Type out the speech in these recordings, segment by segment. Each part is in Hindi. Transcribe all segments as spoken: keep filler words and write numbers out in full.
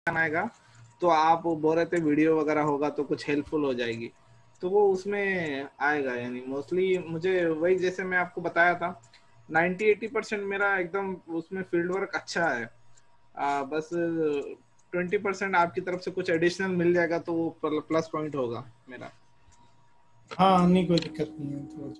आएगा तो आप बोल रहे थे वीडियो वगैरह होगा तो कुछ हेल्पफुल हो जाएगी, तो वो उसमें आएगा। यानी मोस्टली मुझे वही, जैसे मैं आपको बताया था, नाइन्टी एटी परसेंट मेरा एकदम उसमें फील्ड वर्क अच्छा है। आ, बस ट्वेंटी परसेंट आपकी तरफ से कुछ एडिशनल मिल जाएगा तो वो प्लस पॉइंट होगा मेरा। हाँ नहीं, कोई दिक्कत नहीं है। तो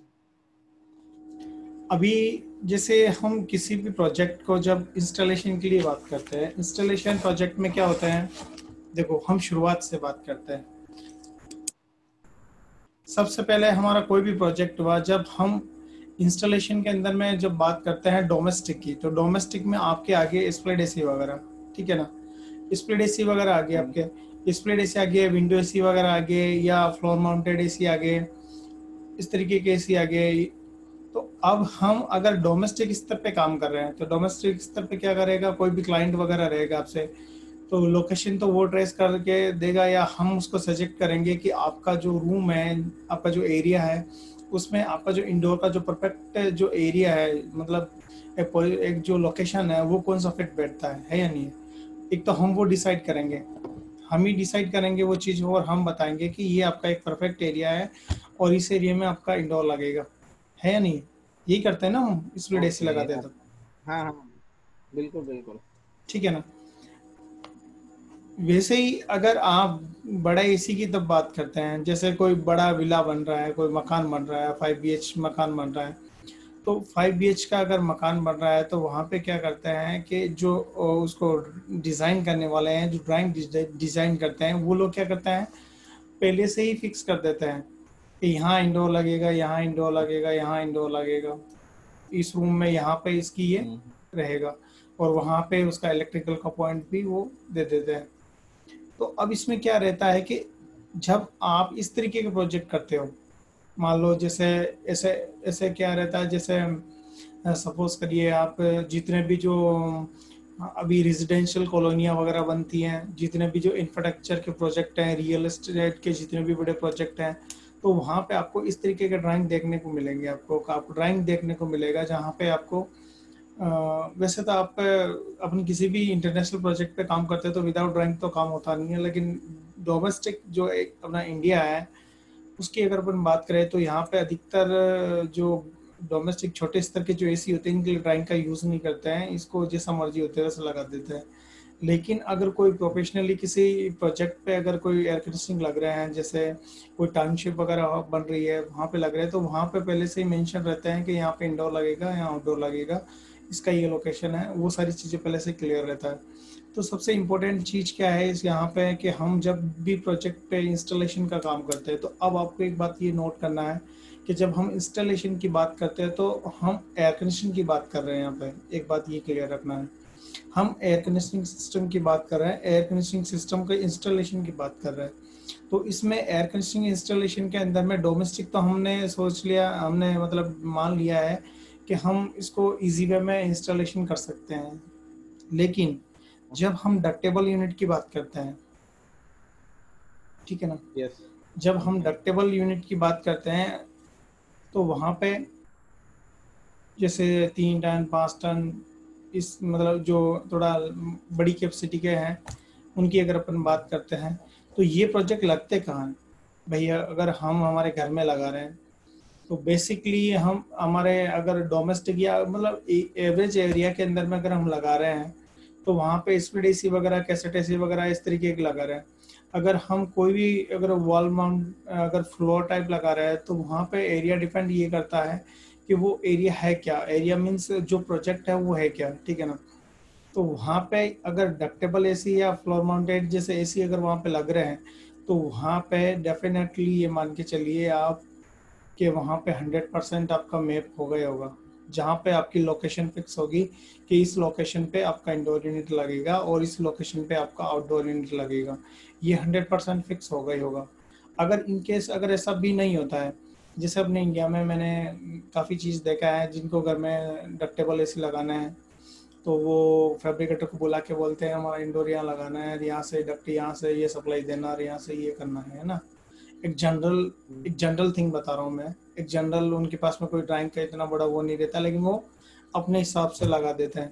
अभी जैसे हम किसी भी प्रोजेक्ट को जब इंस्टॉलेशन के लिए बात करते हैं, इंस्टॉलेशन प्रोजेक्ट में क्या होता है, देखो हम शुरुआत से बात करते हैं। सबसे पहले हमारा कोई भी प्रोजेक्ट हुआ, जब हम इंस्टॉलेशन के अंदर में जब बात करते हैं डोमेस्टिक की, तो डोमेस्टिक में आपके आगे स्प्लिट एसी वगैरह, ठीक है ना, स्प्लिट एसी वगैरह आगे, आपके स्प्लिट एसी आगे, विंडो एसी वगैरह आगे, या फ्लोर माउंटेड एसी आगे, इस तरीके के एसी आगे। तो अब हम अगर डोमेस्टिक स्तर पे काम कर रहे हैं, तो डोमेस्टिक स्तर पे क्या करेगा, कोई भी क्लाइंट वगैरह रहेगा आपसे, तो लोकेशन तो वो ट्रेस करके देगा, या हम उसको सजेस्ट करेंगे कि आपका जो रूम है, आपका जो एरिया है, उसमें आपका जो इंडोर का जो परफेक्ट जो एरिया है, मतलब एक, एक जो लोकेशन है वो कौन सा फिट बैठता है है या नहीं है। एक तो हम वो डिसाइड करेंगे, हम ही डिसाइड करेंगे वो चीज़, और हम बताएंगे कि ये आपका एक परफेक्ट एरिया है और इस एरिया में आपका इंडोर लगेगा, है या नहीं। यही करते हैं ना हम, स्प्लिट एसी ओके। लगाते हैं तो। हाँ हाँ, बिल्कुल बिल्कुल। ठीक है ना। वैसे ही अगर आप बड़ा एसी की तब बात करते हैं, जैसे कोई बड़ा विला बन रहा है, कोई मकान बन रहा है, फाइव बी एच मकान बन रहा है, तो फाइव बी एच का अगर मकान बन रहा है, तो वहाँ पे क्या करते हैं कि जो उसको डिज़ाइन करने वाले हैं, जो ड्राइंग डिज़ाइन करते हैं, वो लोग क्या करते हैं, पहले से ही फिक्स कर देते हैं कि यहाँ इंडोर लगेगा, यहाँ इंडोर लगेगा, यहाँ इंडोर लगेगा, इस रूम में यहाँ पे इसकी ये हम्म। रहेगा, और वहाँ पे उसका इलेक्ट्रिकल का पॉइंट भी वो दे देते हैं। तो अब इसमें क्या रहता है कि जब आप इस तरीके के प्रोजेक्ट करते हो, मान लो जैसे ऐसे ऐसे क्या रहता है, जैसे सपोज करिए आप, जितने भी जो अभी रेजिडेंशियल कॉलोनियाँ वगैरह बनती हैं, जितने भी जो इंफ्रास्ट्रक्चर के प्रोजेक्ट हैं, रियल एस्टेट के जितने भी बड़े प्रोजेक्ट हैं, तो वहाँ पे आपको इस तरीके के ड्राइंग देखने को मिलेंगे, आपको आपको ड्राइंग देखने को मिलेगा, जहाँ पे आपको अ, वैसे तो आप अपन किसी भी इंटरनेशनल प्रोजेक्ट पे काम करते हैं तो विदाउट ड्राइंग तो काम होता नहीं है, लेकिन डोमेस्टिक जो एक अपना इंडिया है, उसकी अगर अपन बात करें, तो यहाँ पे अधिकतर जो डोमेस्टिक छोटे स्तर के जो एसी होते हैं, इनके लिए ड्राइंग का यूज़ नहीं करते हैं, इसको जैसा मर्जी होते है वैसा लगा देते हैं। लेकिन अगर कोई प्रोफेशनली किसी प्रोजेक्ट पे अगर कोई एयर कंडीशनिंग लग रहे हैं, जैसे कोई टाउनशिप वगैरह बन रही है, वहाँ पे लग रहे हैं, तो वहाँ पे पहले से ही मेंशन रहते हैं कि यहाँ पे इंडोर लगेगा, यहाँ आउटडोर लगेगा, इसका ये लोकेशन है, वो सारी चीज़ें पहले से क्लियर रहता है। तो सबसे इम्पोर्टेंट चीज़ क्या है इस यहाँ पे, कि हम जब भी प्रोजेक्ट पे इंस्टॉलेशन का काम करते हैं, तो अब आपको एक बात ये नोट करना है कि जब हम इंस्टॉलेशन की बात करते हैं, तो हम एयर कंडीशनिंग की बात कर रहे हैं। यहाँ पे एक बात ये क्लियर रखना है, हम एयर कंडीशनिंग सिस्टम की बात कर रहे हैं, एयर कंडीशनिंग सिस्टम के इंस्टॉलेशन की बात कर रहे हैं। तो इसमें एयर कंडीशनिंग इंस्टॉलेशन के अंदर में डोमेस्टिक तो हमने सोच लिया, हमने मतलब मान लिया है कि हम इसको इजी वे में इंस्टॉलेशन कर सकते हैं। लेकिन जब हम डक्टेबल यूनिट की बात करते हैं, ठीक है ना, यस। जब हम डक्टेबल यूनिट की बात करते हैं, तो वहाँ पे जैसे तीन टन पाँच टन, इस मतलब जो थोड़ा बड़ी कैपेसिटी के हैं, उनकी अगर अपन बात करते हैं, तो ये प्रोजेक्ट लगते कहाँ हैं भैया, अगर हम हमारे घर में लगा रहे हैं, तो बेसिकली हम हमारे अगर डोमेस्टिक या मतलब एवरेज एरिया के अंदर में अगर हम लगा रहे हैं, तो वहाँ पे स्प्लिट एसी वगैरह, कैसेट एसी वगैरह इस तरीके के लगा रहे हैं। अगर हम कोई भी अगर वॉल माउंट अगर फ्लोर टाइप लगा रहे हैं, तो वहाँ पे एरिया डिपेंड ये करता है कि वो एरिया है क्या, एरिया मीन्स जो प्रोजेक्ट है वो है क्या, ठीक है ना। तो वहाँ पे अगर डक्टेबल एसी या फ्लोर माउंटेड जैसे एसी अगर वहाँ पे लग रहे हैं, तो वहाँ पे डेफिनेटली ये मान के चलिए आप कि वहाँ पे हंड्रेड परसेंट आपका मैप हो गया होगा, जहाँ पे आपकी लोकेशन फिक्स होगी कि इस लोकेशन पे आपका इंडोर यूनिट लगेगा और इस लोकेशन पे आपका आउटडोर यूनिट लगेगा, ये हंड्रेड परसेंट फिक्स हो गई होगा। अगर इन केस अगर ऐसा भी नहीं होता है, जैसे अपने इंडिया में मैंने काफ़ी चीज़ देखा है, जिनको घर में डक्टेबल एसी लगाना है, तो वो फैब्रिकेटर को बुला के बोलते हैं हमारा इंडोर यहाँ लगाना है, यहाँ से डक्ट यहाँ से ये सप्लाई देना और यहाँ से ये करना है ना। एक जनरल एक जनरल थिंग बता रहा हूँ मैं, एक जनरल, उनके पास में कोई ड्राइंग का इतना बड़ा वो नहीं रहता, लेकिन वो अपने हिसाब से लगा देते हैं।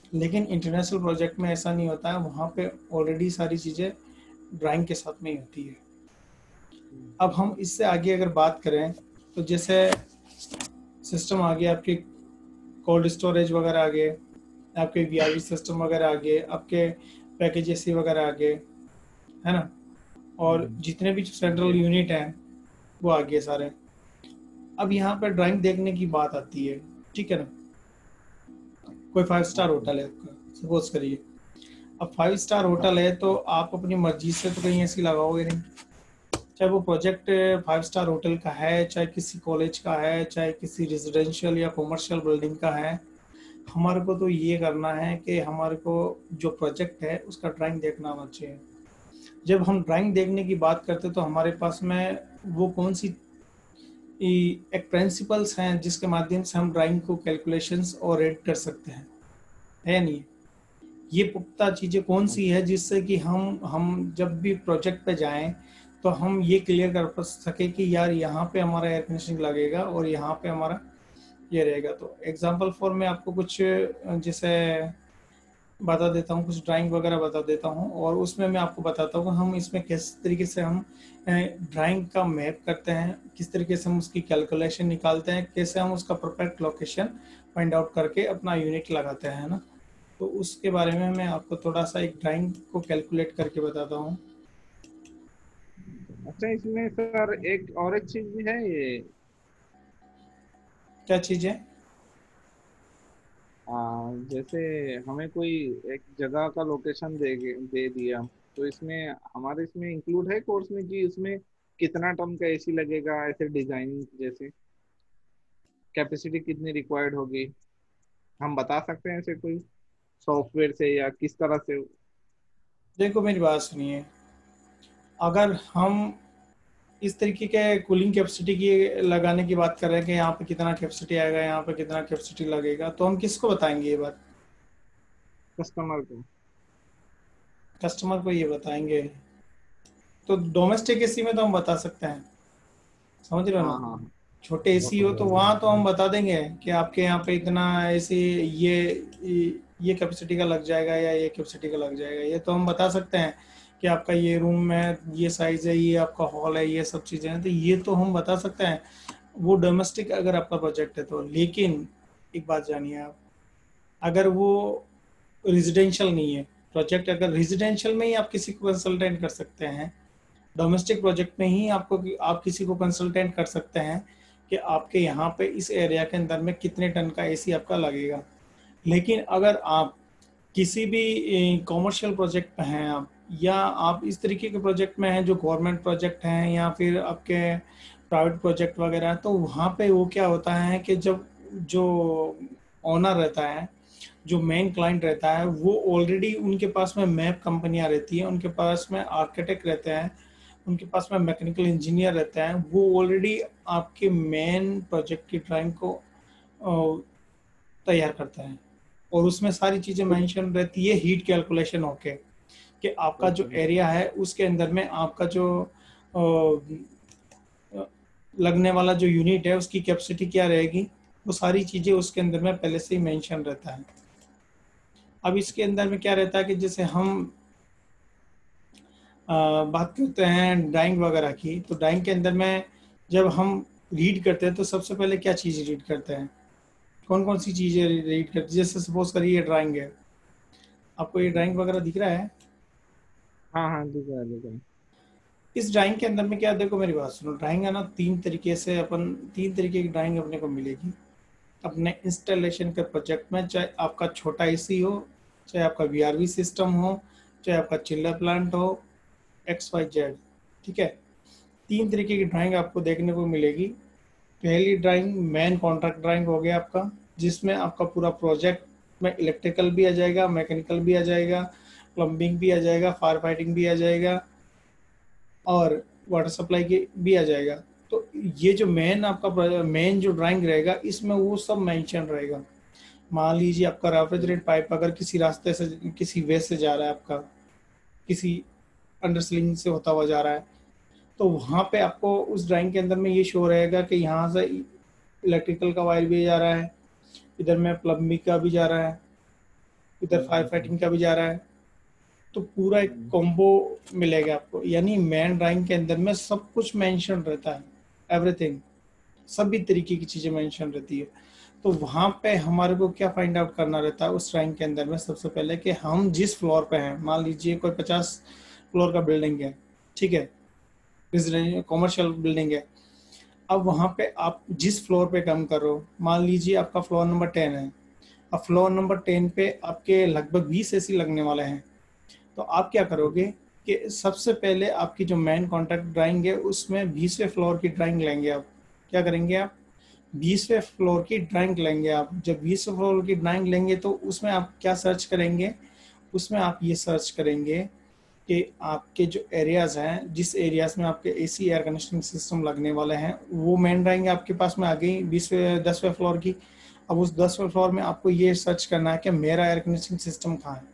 लेकिन इंटरनेशनल प्रोजेक्ट में ऐसा नहीं होता है, वहाँ पे ऑलरेडी सारी चीज़ें ड्राइंग के साथ में ही होती है। अब हम इससे आगे अगर बात करें तो जैसे सिस्टम आ गया, आपके कोल्ड स्टोरेज वगैरह आ गए, आपके वी आर वी सिस्टम वगैरह आ गए, आपके पैकेज एसी वगैरह आ गए, है ना, और हम्म, जितने भी सेंट्रल जी। यूनिट हैं वो आ गए सारे। अब यहाँ पर ड्राइंग देखने की बात आती है, ठीक है ना। कोई फाइव स्टार ओके। होटल है आपका, सपोज करिए। अब फाइव स्टार होटल है तो आप अपनी मर्जी से तो कहीं ऐसी लगाओगे नहीं। चाहे वो प्रोजेक्ट फाइव स्टार होटल का है, चाहे किसी कॉलेज का है, चाहे किसी रेजिडेंशियल या कॉमर्शियल बिल्डिंग का है, हमारे को तो ये करना है कि हमारे को जो प्रोजेक्ट है उसका ड्राइंग देखना आना चाहिए। जब हम ड्राइंग देखने की बात करते हैं तो हमारे पास में वो कौन सी एक प्रिंसिपल्स हैं जिसके माध्यम से हम ड्राइंग को कैलकुलेशंस और रेट कर सकते हैं, है नहीं। ये पुख्ता चीज़ें कौन सी है जिससे कि हम हम जब भी प्रोजेक्ट पे जाएं तो हम ये क्लियर कर सके कि यार यहाँ पे हमारा एयर कंडीशनिंग लगेगा और यहाँ पे हमारा ये रहेगा। तो एग्जांपल फॉर मैं आपको कुछ जैसे बता देता हूँ, कुछ ड्राइंग वगैरह बता देता हूँ, और उसमें मैं आपको बताता हूँ हम इसमें किस तरीके से हम ड्राइंग का मैप करते हैं, किस तरीके से हम उसकी कैलकुलेशन निकालते हैं, कैसे हम उसका परफेक्ट लोकेशन फाइंड आउट करके अपना यूनिट लगाते हैं ना। तो उसके बारे में मैं आपको थोड़ा सा एक ड्राइंग को कैलकुलेट करके बताता हूँ। अच्छा, इसमें सर एक और एक चीज भी है ये। क्या चीज़ है? आ, जैसे हमें कोई एक जगह का लोकेशन दे दे दिया, तो इसमें हमारे इसमें इंक्लूड है कोर्स में कि उसमें कितना टन का एसी लगेगा, ऐसे डिजाइनिंग जैसे कैपेसिटी कितनी रिक्वायर्ड होगी, हम बता सकते हैं ऐसे कोई सॉफ्टवेयर से या किस तरह से? देखो मेरी बात सुनिए, अगर हम इस तरीके के कूलिंग कैपेसिटी की लगाने की बात कर रहे हैं कि यहाँ पे कितना कैपेसिटी आएगा, यहाँ पे कितना कैपेसिटी लगेगा, तो हम किसको बताएंगे ये बात? कस्टमर को। कस्टमर को ये बताएंगे। तो डोमेस्टिक एसी में तो हम बता सकते हैं, समझ रहे हो हाँ ना। हाँ छोटे एसी हो तो वहाँ तो हम बता देंगे कि आपके यहाँ पे इतना एसी ये ये कैपेसिटी का लग जाएगा या ये कैपेसिटी का लग जाएगा। ये तो हम बता सकते हैं कि आपका ये रूम में ये साइज है, ये आपका हॉल है, ये सब चीज़ें हैं, तो ये तो हम बता सकते हैं। वो डोमेस्टिक अगर आपका प्रोजेक्ट है तो। लेकिन एक बात जानिए आप, अगर वो रेजिडेंशियल नहीं है प्रोजेक्ट, अगर रेजिडेंशियल में ही आप किसी को कंसल्टेंट कर सकते हैं, डोमेस्टिक प्रोजेक्ट में ही आपको आप किसी को कंसल्टेंट कर सकते हैं कि आपके यहाँ पे इस एरिया के अंदर में कितने टन का एसी आपका लगेगा। लेकिन अगर आप किसी भी कॉमर्शियल प्रोजेक्ट पे हैं आप, या आप इस तरीके के प्रोजेक्ट में हैं जो गवर्नमेंट प्रोजेक्ट हैं या फिर आपके प्राइवेट प्रोजेक्ट वगैरह हैं, तो वहाँ पे वो क्या होता है कि जब जो ओनर रहता है, जो मेन क्लाइंट रहता है, वो ऑलरेडी उनके पास में मैप कंपनियां रहती हैं, उनके पास में आर्किटेक्ट रहते हैं, उनके पास में मैकेनिकल इंजीनियर रहते हैं, वो ऑलरेडी आपके मेन प्रोजेक्ट की ड्राइंग को अ, तैयार करते हैं। और उसमें सारी चीज़ें मेंशन रहती है हीट कैलकुलेशन होके, कि आपका जो ओके। एरिया है उसके अंदर में आपका जो अ, लगने वाला जो यूनिट है उसकी कैपेसिटी क्या रहेगी, वो सारी चीज़ें उसके अंदर में पहले से ही मेंशन रहता है। अब इसके अंदर में क्या रहता है कि जैसे हम आ, बात करते हैं ड्राइंग वगैरह की, तो ड्राइंग के अंदर में जब हम रीड करते हैं तो सबसे पहले क्या चीज़ रीड करते हैं, कौन कौन सी चीज़ें रीड करते हैं? जैसे सपोज करिए ये ड्राइंग है, आपको ये ड्राइंग वगैरह दिख रहा है। हाँ हाँ, दिख रहा है दिख रहा है। इस ड्राइंग के अंदर में क्या, देखो मेरी बात सुनो, ड्राइंग है ना, तीन तरीके से अपन तीन तरीके की ड्राइंग अपने को मिलेगी अपने इंस्टॉलेशन के प्रोजेक्ट में। चाहे आपका छोटा एसी हो, चाहे आपका वीआरवी सिस्टम हो, चाहे आपका चिल्लर प्लांट हो, एक्स वाई जेड, ठीक है। तीन तरीके की ड्राइंग आपको देखने को मिलेगी। पहली ड्राइंग मेन कॉन्ट्रैक्ट ड्राइंग हो गया आपका, जिसमें आपका पूरा प्रोजेक्ट में इलेक्ट्रिकल भी आ जाएगा, मैकेनिकल भी आ जाएगा, प्लम्बिंग भी आ जाएगा, फायर फाइटिंग भी आ जाएगा, और वाटर सप्लाई की भी आ जाएगा। तो ये जो मेन आपका मेन जो ड्राइंग रहेगा इसमें वो सब मेंशन रहेगा। मान लीजिए आपका रेफ्रिजरेट पाइप अगर किसी रास्ते से, किसी वे से जा रहा है, आपका किसी अंडरस्लिंग से होता हुआ जा रहा है, तो वहाँ पे आपको उस ड्राइंग के अंदर में ये शो रहेगा कि यहाँ से इलेक्ट्रिकल का वायर भी जा रहा है, इधर में प्लम्बिंग का भी जा रहा है, इधर फायर फाइटिंग का भी जा रहा है, तो पूरा एक कॉम्बो मिलेगा आपको। यानी मैन ड्राइंग के अंदर में सब कुछ मेंशन रहता है, एवरीथिंग, सभी तरीके की चीजें मेंशन रहती है। तो वहां पे हमारे को क्या फाइंड आउट करना रहता है उस ड्राइंग के अंदर में, सबसे पहले कि हम जिस फ्लोर पे हैं, मान लीजिए कोई पचास फ्लोर का बिल्डिंग है, ठीक है, कॉमर्शियल बिल्डिंग है। अब वहां पे आप जिस फ्लोर पे काम कर रहे हो, मान लीजिए आपका फ्लोर नंबर टेन है, अब फ्लोर नंबर टेन पे आपके लगभग बीस एसी लगने वाले हैं। तो आप क्या करोगे कि सबसे पहले आपकी जो मेन कॉन्ट्रैक्ट ड्राइंग है उसमें बीसवें फ्लोर की ड्राइंग लेंगे। आप क्या करेंगे, आप बीसवें फ्लोर की ड्राइंग लेंगे। आप जब बीसवें फ्लोर की ड्राइंग लेंगे तो उसमें आप क्या सर्च करेंगे, उसमें आप ये सर्च करेंगे कि आपके जो एरियाज हैं, जिस एरियाज में आपके एसी एयर कंडीशनिंग सिस्टम लगने वाले हैं, वो मेन ड्राइंग आपके पास में आ गई बीसवें दसवें फ्लोर की। अब उस दसवें फ्लोर में आपको ये सर्च करना है कि मेरा एयर कंडीशनिंग सिस्टम कहाँ है,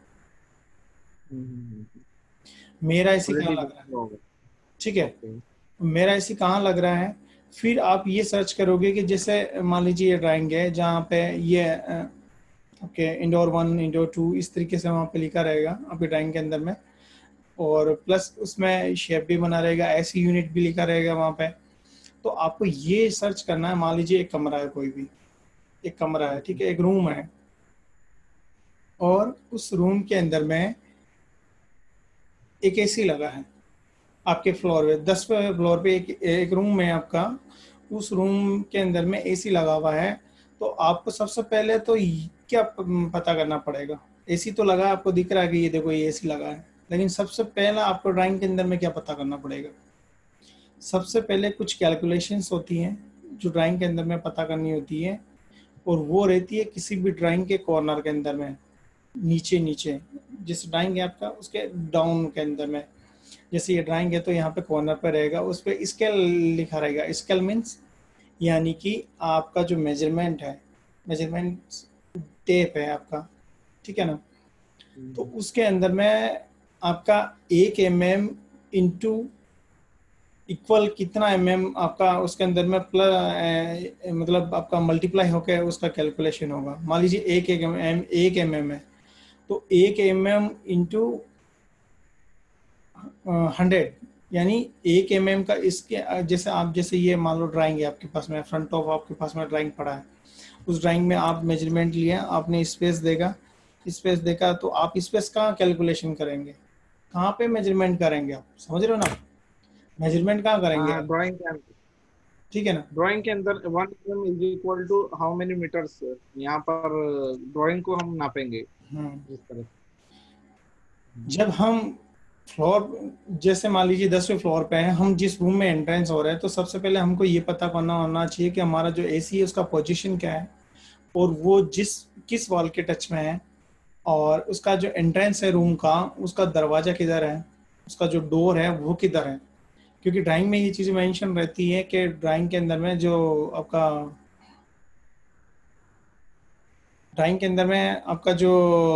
मेरा एसी कहाँ ऑलरेडी लग बना रहा है, हुआ होगा। ठीक है, ओके। मेरा एसी कहाँ लग रहा है। फिर आप ये सर्च करोगे कि जैसे मान लीजिए ये ड्राइंग है जहाँ पे ये okay indoor one indoor two इस तरीके से वहाँ पे लिखा रहेगा आपकी ड्राइंग के अंदर में, और प्लस उसमें शेप भी बना रहेगा, ऐसी यूनिट भी लिखा रहेगा वहाँ पे। तो आपको ये सर्च करना है, मान लीजिए एक कमरा है, कोई भी एक कमरा है, ठीक है, एक रूम है, और उस रूम के अंदर में एक एसी लगा है आपके फ्लोर पे, दसवें फ्लोर पे एक एक रूम है आपका, उस रूम के अंदर में एसी लगा हुआ है। तो आपको सबसे पहले तो क्या पता करना पड़ेगा, एसी तो लगा, आपको दिख रहा है कि ये देखो ये एसी लगा है, लेकिन सबसे पहला आपको ड्राइंग के अंदर में क्या पता करना पड़ेगा, सबसे पहले कुछ कैलकुलेशंस होती हैं जो ड्राइंग के अंदर में पता करनी होती है, और वो रहती है किसी भी ड्राइंग के कॉर्नर के अंदर में, नीचे नीचे जिस ड्राइंग है आपका उसके डाउन के अंदर में। जैसे ये ड्राइंग है तो यहाँ पे कॉर्नर पे रहेगा, उस पर स्केल लिखा रहेगा। स्केल मीन्स यानी कि आपका जो मेजरमेंट है, मेजरमेंट टेप है आपका, ठीक है ना, तो उसके अंदर में आपका एक एम एम इंटू इक्वल कितना एम एम आपका उसके अंदर में प्लस, मतलब आपका मल्टीप्लाई होकर उसका कैलकुलेशन होगा। मान लीजिए एक एक एम एम एक एम एम है, तो एक एम एम इंटू हंड्रेड, यानी एक एम एम का इसके जैसे आप जैसे ये मान लो ड्राइंग है आपके पास में, फ्रंट ऑफ आपके पास में ड्राइंग पड़ा है, उस ड्राइंग में आप मेजरमेंट लिए, आपने स्पेस देगा, स्पेस देखा तो आप स्पेस कहाँ कैलकुलेशन करेंगे, कहाँ पे मेजरमेंट करेंगे, आप समझ रहे हो ना, मेजरमेंट कहाँ करेंगे हाँ, आप, ड्राइंग के अंदर, ठीक है ना। ड्राइंग के अंदर one M is equal to how many metres, यहाँ पर ड्राइंग को हम नापेंगे हम्म इस तरह से। जब हम फ्लोर, जैसे मान लीजिए दसवें फ्लोर पे हैं, हम जिस रूम में एंट्रेंस हो रहा है, तो सबसे पहले हमको ये पता करना होना चाहिए कि हमारा जो एसी है उसका पोजीशन क्या है, और वो जिस किस वॉल के टच में है, और उसका जो एंट्रेंस है रूम का, उसका दरवाजा किधर है, उसका जो डोर है वो किधर है। क्योंकि ड्राइंग में ये चीज़ मेंशन रहती है कि ड्राइंग के अंदर में जो आपका ड्राइंग के अंदर में आपका जो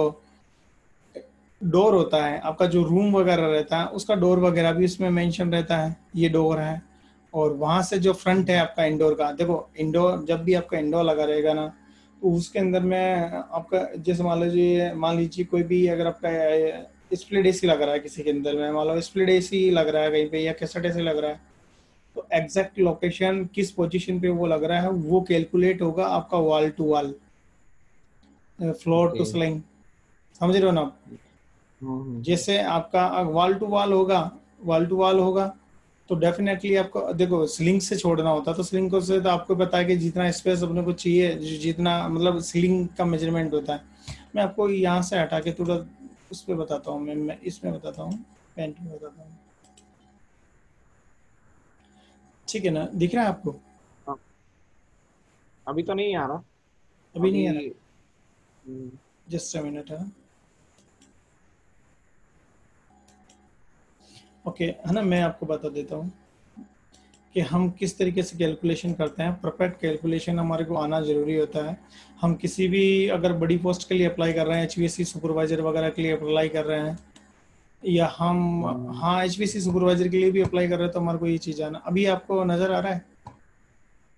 डोर होता है, आपका जो रूम वगैरह रहता है उसका डोर वगैरह भी उसमें मेंशन रहता है, ये डोर है। और वहां से जो फ्रंट है आपका इंडोर का, देखो इंडोर जब भी आपका इंडोर लगा रहेगा ना, तो उसके अंदर में आपका जैसे मान लीजिए मान लीजिए कोई भी अगर आपका स्प्लिट एसी लग रहा है किसी के अंदर में, मान लो स्प्लिट एसी लग रहा है कहीं पे या कैसेट एसी लग रहा है, तो एग्जैक्ट लोकेशन किस पोजीशन पे वो लग रहा है वो कैलकुलेट होगा आपका wall to wall, floor to okay. Ceiling, समझ रहे हो ना आप? हम्म। जैसे आपका वॉल टू वॉल होगा, वॉल टू वॉल होगा तो डेफिनेटली आपको देखो सीलिंग से छोड़ना होता है, तो सीलिंग को से तो आपको पता है कि जितना स्पेस अपने को चाहिए, जि- जितना मतलब सीलिंग का मेजरमेंट होता है। मैं आपको यहाँ से हटा के थोड़ा उस पर बताता हूँ, मैं मैं इसमें बताता हूँ, पेंट में बताता हूँ, ठीक है ना, दिख रहा है आपको? हाँ, अभी तो नहीं आ रहा। अभी अभी नहीं आ रहा, हम्म, जस्ट अ मिनट है, ओके है ना, मैं आपको बता देता हूँ कि हम किस तरीके से कैलकुलेशन करते हैं। परफेक्ट कैलकुलेशन हमारे को आना जरूरी होता है। हम किसी भी अगर बड़ी पोस्ट के लिए अप्लाई कर रहे हैं, एचवीएसी सुपरवाइजर वगैरह के लिए अप्लाई कर रहे हैं, या हम हम्म, हाँ एचवीएसी सुपरवाइजर के लिए भी अप्लाई कर रहे हैं, तो हमारे को ये चीज़ आना। अभी आपको नज़र आ रहा है?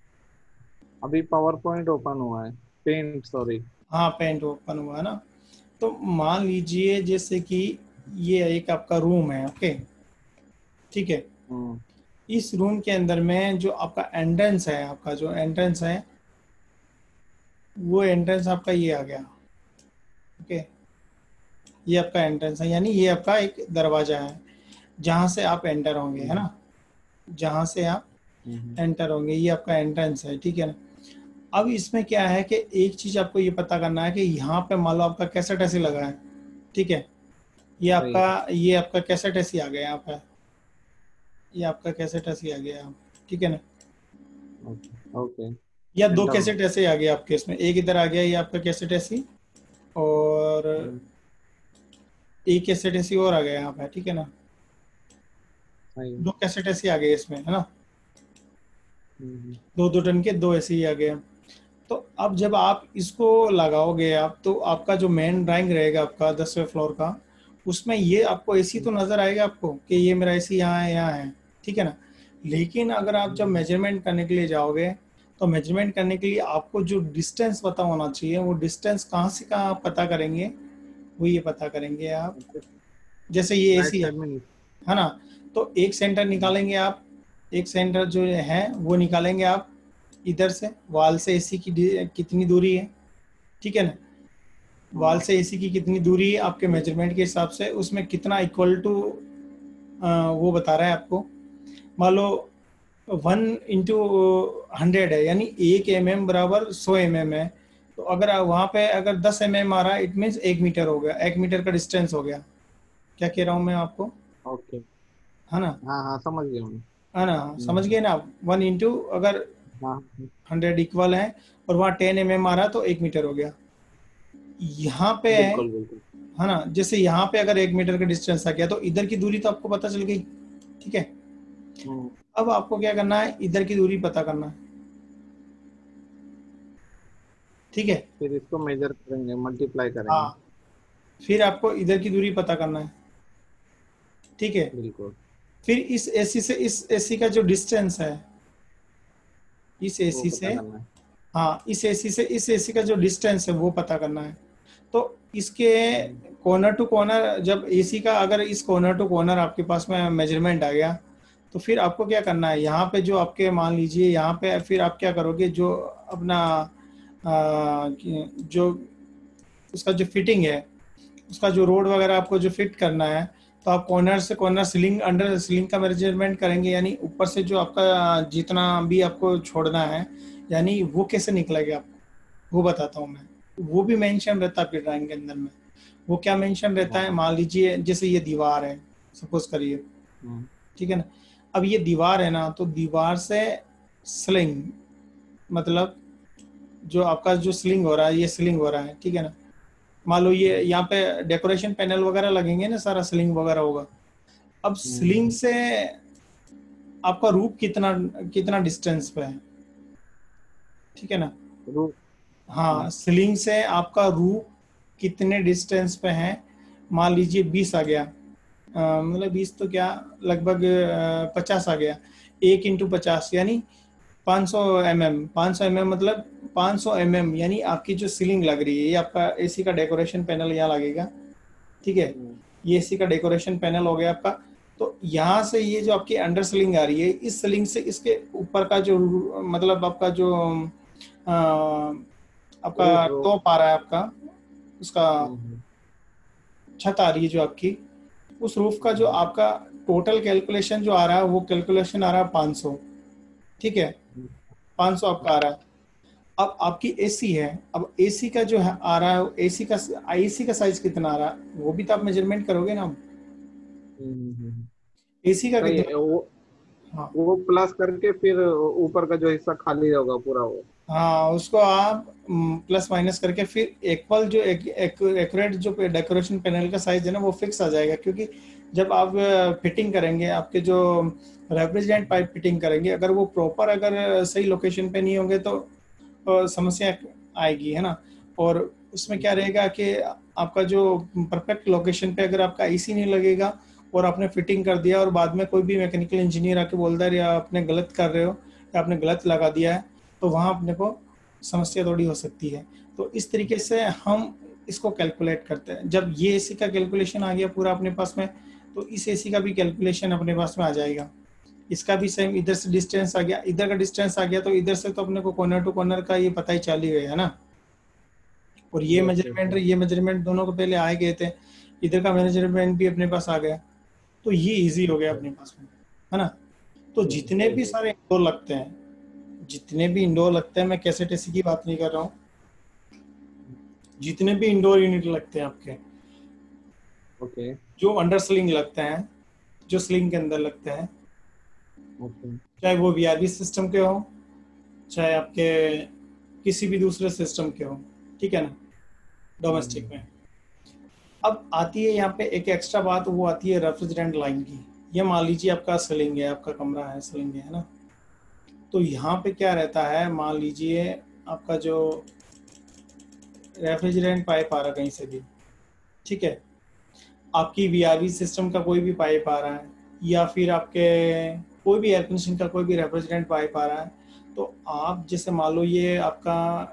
अभी पावर पॉइंट ओपन हुआ है, पेंट सॉरी। हाँ पेंट ओपन हुआ है ना। तो मान लीजिए जैसे कि ये एक आपका रूम है, ओके, ठीक है। हम्म, इस रूम के अंदर में जो आपका एंट्रेंस है, आपका जो एंट्रेंस है वो एंट्रेंस आपका ये आ गया, ओके। ये आपका एंट्रेंस है, यानी ये आपका एक दरवाजा है जहां से आप एंटर होंगे, है हम्म, ना, जहां से आप हम्म, एंटर होंगे, ये आपका एंट्रेंस है, ठीक है ना। अब इसमें क्या है कि एक चीज आपको ये पता करना है कि यहाँ पे मान लो आपका कैसेट ऐसे लगा है, ठीक है। ये सही आपका है। ये आपका कैसेट ऐसे आ गया यहाँ पे, ये आपका कैसेट ऐसे आ गया यहाँ पे, ठीक है ना। Okay, okay. या दो एंटर हो। कैसेट ऐसे आ गया आपके, इसमें एक इधर आ गया ये आपका कैसेट ऐसी, और हम्म, एक कैसेट ऐसी और आ गया यहाँ पे, ठीक है ना। सही है। दो कैसेट ऐसे आ गए इसमें, है ना, हम्म, दो दो टन के दो ऐसे ही आ गए। तो अब जब आप इसको लगाओगे आप, तो आपका जो मेन ड्राइंग रहेगा आपका दसवें फ्लोर का, उसमें ये आपको एसी हम्म, तो नजर आएगा आपको कि ये मेरा एसी यहाँ है, यहाँ है, ठीक है ना। लेकिन अगर आप जब हम्म, मेजरमेंट करने के लिए जाओगे, तो मेजरमेंट करने के लिए आपको जो डिस्टेंस पता होना चाहिए, वो डिस्टेंस कहाँ से कहाँ आप पता करेंगे, वो ये पता करेंगे आप। अच्छा, जैसे ये राइट एसी है साइड में नहीं। है ना, तो एक सेंटर हम्म, निकालेंगे आप, एक सेंटर जो है वो निकालेंगे आप इधर से, वॉल से एसी की डी- कितनी दूरी है, ठीक है ना। वॉल हाँ, से एसी की कितनी दूरी है आपके मेजरमेंट के हिसाब से, उसमें कितना इक्वल टू वो बता रहा है आपको। मान लो वन इंटू हंड्रेड है, यानी एक एम एम बराबर सौ एम एम है। तो अगर वहां पे अगर दस एम एम आ रहा है, इट मीन्स एक मीटर हो गया, एक मीटर का डिस्टेंस हो गया। क्या कह रहा हूँ मैं आपको, ओके। है ना, हाँ, हाँ, समझ गया मैं। है ना, समझ हम्म, गए ना आप। वन इंटू अगर हाँ, हाँ, हंड्रेड इक्वल है, और वहाँ टेन एम एम आ रहा, तो एक मीटर हो गया। यहाँ पे बिल्कुल, बिल्कुल। है ना, जैसे यहाँ पे अगर एक मीटर का डिस्टेंस आ गया, तो इधर की दूरी तो आपको पता चल गई, ठीक है। हम्म, अब आपको क्या करना है, इधर की दूरी पता करना है, ठीक है। फिर इसको मेजर करेंगे, मल्टीप्लाई करेंगे। हाँ, फिर आपको इधर की दूरी पता करना है, ठीक है। बिल्कुल। फिर इस एसी से इस एसी का जो डिस्टेंस है, इस वो एसी पता से, करना है। हाँ, इस एसी से इस एसी का जो डिस्टेंस है वो पता करना है। तो इसके हम्म, कॉर्नर टू कॉर्नर, जब एसी का अगर इस कॉर्नर टू कॉर्नर आपके पास में मेजरमेंट आ गया, तो फिर आपको क्या करना है, यहाँ पे जो आपके मान लीजिए यहाँ पे फिर आप क्या करोगे, जो अपना आ, जो उसका जो फिटिंग है, उसका जो रोड वगैरह आपको जो फिट करना है, तो आप कॉर्नर से कॉर्नर सीलिंग अंडर सीलिंग का मेजरमेंट करेंगे, यानी ऊपर से जो आपका जितना भी आपको छोड़ना है, यानी वो कैसे निकलेगा आपको वो बताता हूँ मैं। वो भी मेंशन रहता है आपकी ड्राइंग के अंदर में। वो क्या मेंशन रहता है, हाँ, मान लीजिए जैसे ये दीवार है, सपोज करिए, हम्म, ठीक है ना। अब ये दीवार है ना, तो दीवार से स्लिंग, मतलब जो आपका जो स्लिंग हो रहा है, ये स्लिंग हो रहा है, ठीक है ना। मान लो ये यहाँ पे डेकोरेशन पैनल वगैरह लगेंगे ना, सारा स्लिंग वगैरह होगा। अब स्लिंग हम्म, से आपका रूप कितना कितना डिस्टेंस पे है, ठीक है ना। रू- हाँ, हम्म, स्लिंग से आपका रूप कितने डिस्टेंस पे है, मान लीजिए बीस आ गया, अ, मतलब बीस तो क्या, लगभग पचास आ गया। एक इंटू पचास यानी पाँच सौ एम एम, पाँच सौ एम एम मतलब पाँच सौ एम एम, यानी आपकी जो सीलिंग लग रही है, ये आपका एसी का डेकोरेशन पैनल यहाँ लगेगा, ठीक है। हम्म, ये एसी का डेकोरेशन पैनल हो गया आपका। तो यहाँ से ये जो आपकी अंडर सीलिंग आ रही है, इस सीलिंग से इसके ऊपर का जो मतलब आपका जो अ, आपका रूफ, रूफ। टॉप आ रहा है आपका, उसका हम्म, छत आ रही है जो आपकी, उस रूफ का जो हम्म, आपका टोटल कैलकुलेशन जो आ रहा है, वो कैलकुलेशन आ रहा है पाँच सौ, ठीक है। हम्म, पाँच सौ आपका आ रहा है। अब आपकी एसी है, अब एसी का जो है आ रहा है, एसी का एसी का साइज कितना आ रहा है, वो भी तो आप मेजरमेंट करोगे ना। हम्म, हम्म। एसी का सही कितना, है वो। हाँ, वो प्लस करके फिर ऊपर का जो हिस्सा खाली होगा पूरा वो। हाँ, उसको आप प्लस माइनस करके फिर इक्वल जो एक, एक, एक्यूरेट जो डेकोरेशन पैनल का साइज है ना, वो फिक्स आ जाएगा। क्योंकि जब आप फिटिंग करेंगे, आपके जो रेफ्रिजरेंट पाइप फिटिंग करेंगे, अगर वो प्रॉपर अगर सही लोकेशन पे नहीं होंगे, तो अ, समस्या आएगी, है ना। और उसमें क्या रहेगा कि आपका जो परफेक्ट लोकेशन पे अगर आपका एसी नहीं लगेगा, और आपने फिटिंग कर दिया, और बाद में कोई भी मैकेनिकल इंजीनियर आके बोलता है या आपने गलत कर रहे हो, या आपने गलत लगा दिया है, तो वहाँ अपने को समस्या थोड़ी हो सकती है। तो इस तरीके से हम इसको कैलकुलेट करते हैं। जब ये एसी का कैलकुलेशन आ गया पूरा अपने पास में, तो इस एसी का भी कैलकुलेशन अपने पास में आ जाएगा। इसका भी सेम, इधर से डिस्टेंस आ गया, इधर का डिस्टेंस आ गया, तो इधर से तो अपने को कॉर्नर टू कॉर्नर का ये पता ही चल ही गया है ना। और ये यस यस मेजरमेंट यस। ये मेजरमेंट दोनों को पहले आ गए थे, इधर का मेजरमेंट भी अपने पास आ गया, तो ये इजी हो गया अपने पास में, है ना। तो जितने भी सारे इंडोर लगते हैं, जितने भी इंडोर लगते हैं, मैं कैसेट एसी की बात नहीं कर रहा हूँ, जितने भी इंडोर यूनिट लगते हैं आपके, ओके जो अंडर स्लिंग लगते हैं, जो स्लिंग के अंदर लगते हैं, ओके। चाहे वो वीआरवी सिस्टम के हो, चाहे आपके किसी भी दूसरे सिस्टम के हो, ठीक है ना, डोमेस्टिक में। अब आती है यहाँ पे एक एक्स्ट्रा बात, वो आती है रेफ्रिजरेंट लाइन की। ये मान लीजिए आपका स्लिंग है, आपका कमरा है, स्लिंग है ना, तो यहाँ पे क्या रहता है, मान लीजिए आपका जो रेफ्रिजरेंट पाइप आ रहा है कहीं से भी, ठीक है, आपकी वीआरवी सिस्टम का कोई भी पाइप आ रहा है, या फिर आपके कोई भी एयर कंडीशन का कोई भी रेफ्रिजरेंट पाइप आ रहा है, तो आप जैसे मान लो ये आपका,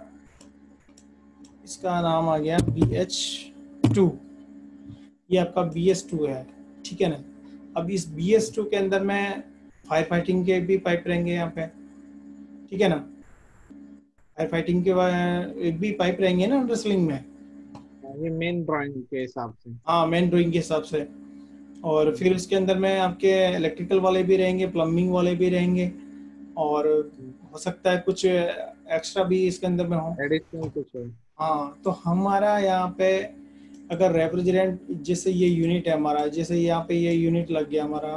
इसका नाम आ गया बी एच टू, ये आपका बी एस टू है, ठीक है ना। अब इस बी एस टू के अंदर में फायर फाइटिंग के भी पाइप रहेंगे यहाँ पे, ठीक है ना, फायर फाइटिंग के वा- भी पाइप रहेंगे ना अंडर स्लिंग में। ये मेन ड्राइंग के हिसाब से। हाँ, मेन ड्राइंग के हिसाब से। और फिर उसके अंदर में आपके इलेक्ट्रिकल वाले भी रहेंगे, प्लम्बिंग वाले भी रहेंगे, और हो सकता है कुछ एक्स्ट्रा भी इसके अंदर में हो। एडिशनल कुछ है। हाँ, तो हमारा यहाँ पे अगर रेफ्रिजरेंट, जैसे ये यूनिट है हमारा, जैसे यहाँ पे ये यूनिट लग गया हमारा,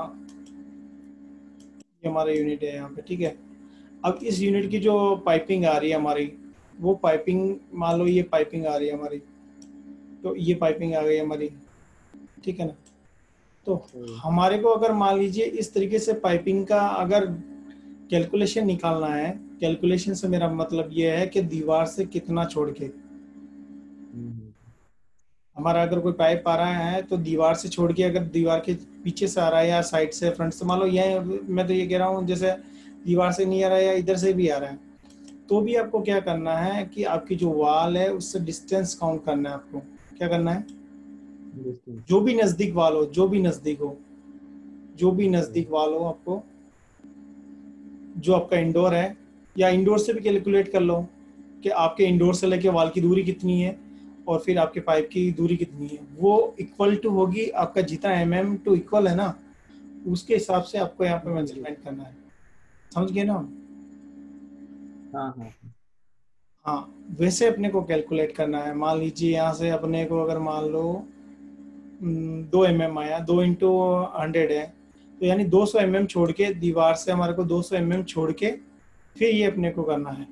ये हमारा यूनिट है यहाँ पे, ठीक है। अब इस यूनिट की जो पाइपिंग आ रही है हमारी, वो पाइपिंग, मान लो ये पाइपिंग आ रही है हमारी, तो ये पाइपिंग आ गई हमारी, ठीक है ना। तो हमारे को अगर मान लीजिए इस तरीके से पाइपिंग का अगर कैलकुलेशन निकालना है, कैलकुलेशन से मेरा मतलब ये है कि दीवार से कितना छोड़ के, हमारा अगर कोई पाइप आ रहा है तो दीवार से छोड़ के, अगर दीवार के पीछे से आ रहा है या साइड से, फ्रंट से, मान लो ये, मैं तो ये कह रहा हूँ जैसे दीवार से नहीं आ रहा है या इधर से भी आ रहा है, तो भी आपको क्या करना है कि आपकी जो वॉल है उससे डिस्टेंस काउंट करना है। आपको क्या करना है, जो भी नजदीक वाल हो, जो भी नजदीक हो, जो भी नजदीक वाल हो, आपको जो आपका इंडोर है, या इंडोर से भी कैलकुलेट कर लो कि आपके इंडोर से लेके वाल की दूरी कितनी है, और फिर आपके पाइप की दूरी कितनी है, वो इक्वल टू होगी आपका जितना एम एम टू इक्वल है ना, उसके हिसाब से आपको यहाँ पे मेजरमेंट करना है। समझ गए ना। हाँ हाँ हाँ, वैसे अपने को कैलकुलेट करना है। मान लीजिए यहाँ से अपने को अगर मान लो हम्म, दो एम एम आया, दो इंटू हंड्रेड है, तो यानी दो सौ एम एम छोड़ के, दीवार से हमारे को दो सौ एम एम छोड़ के फिर ये अपने को करना है।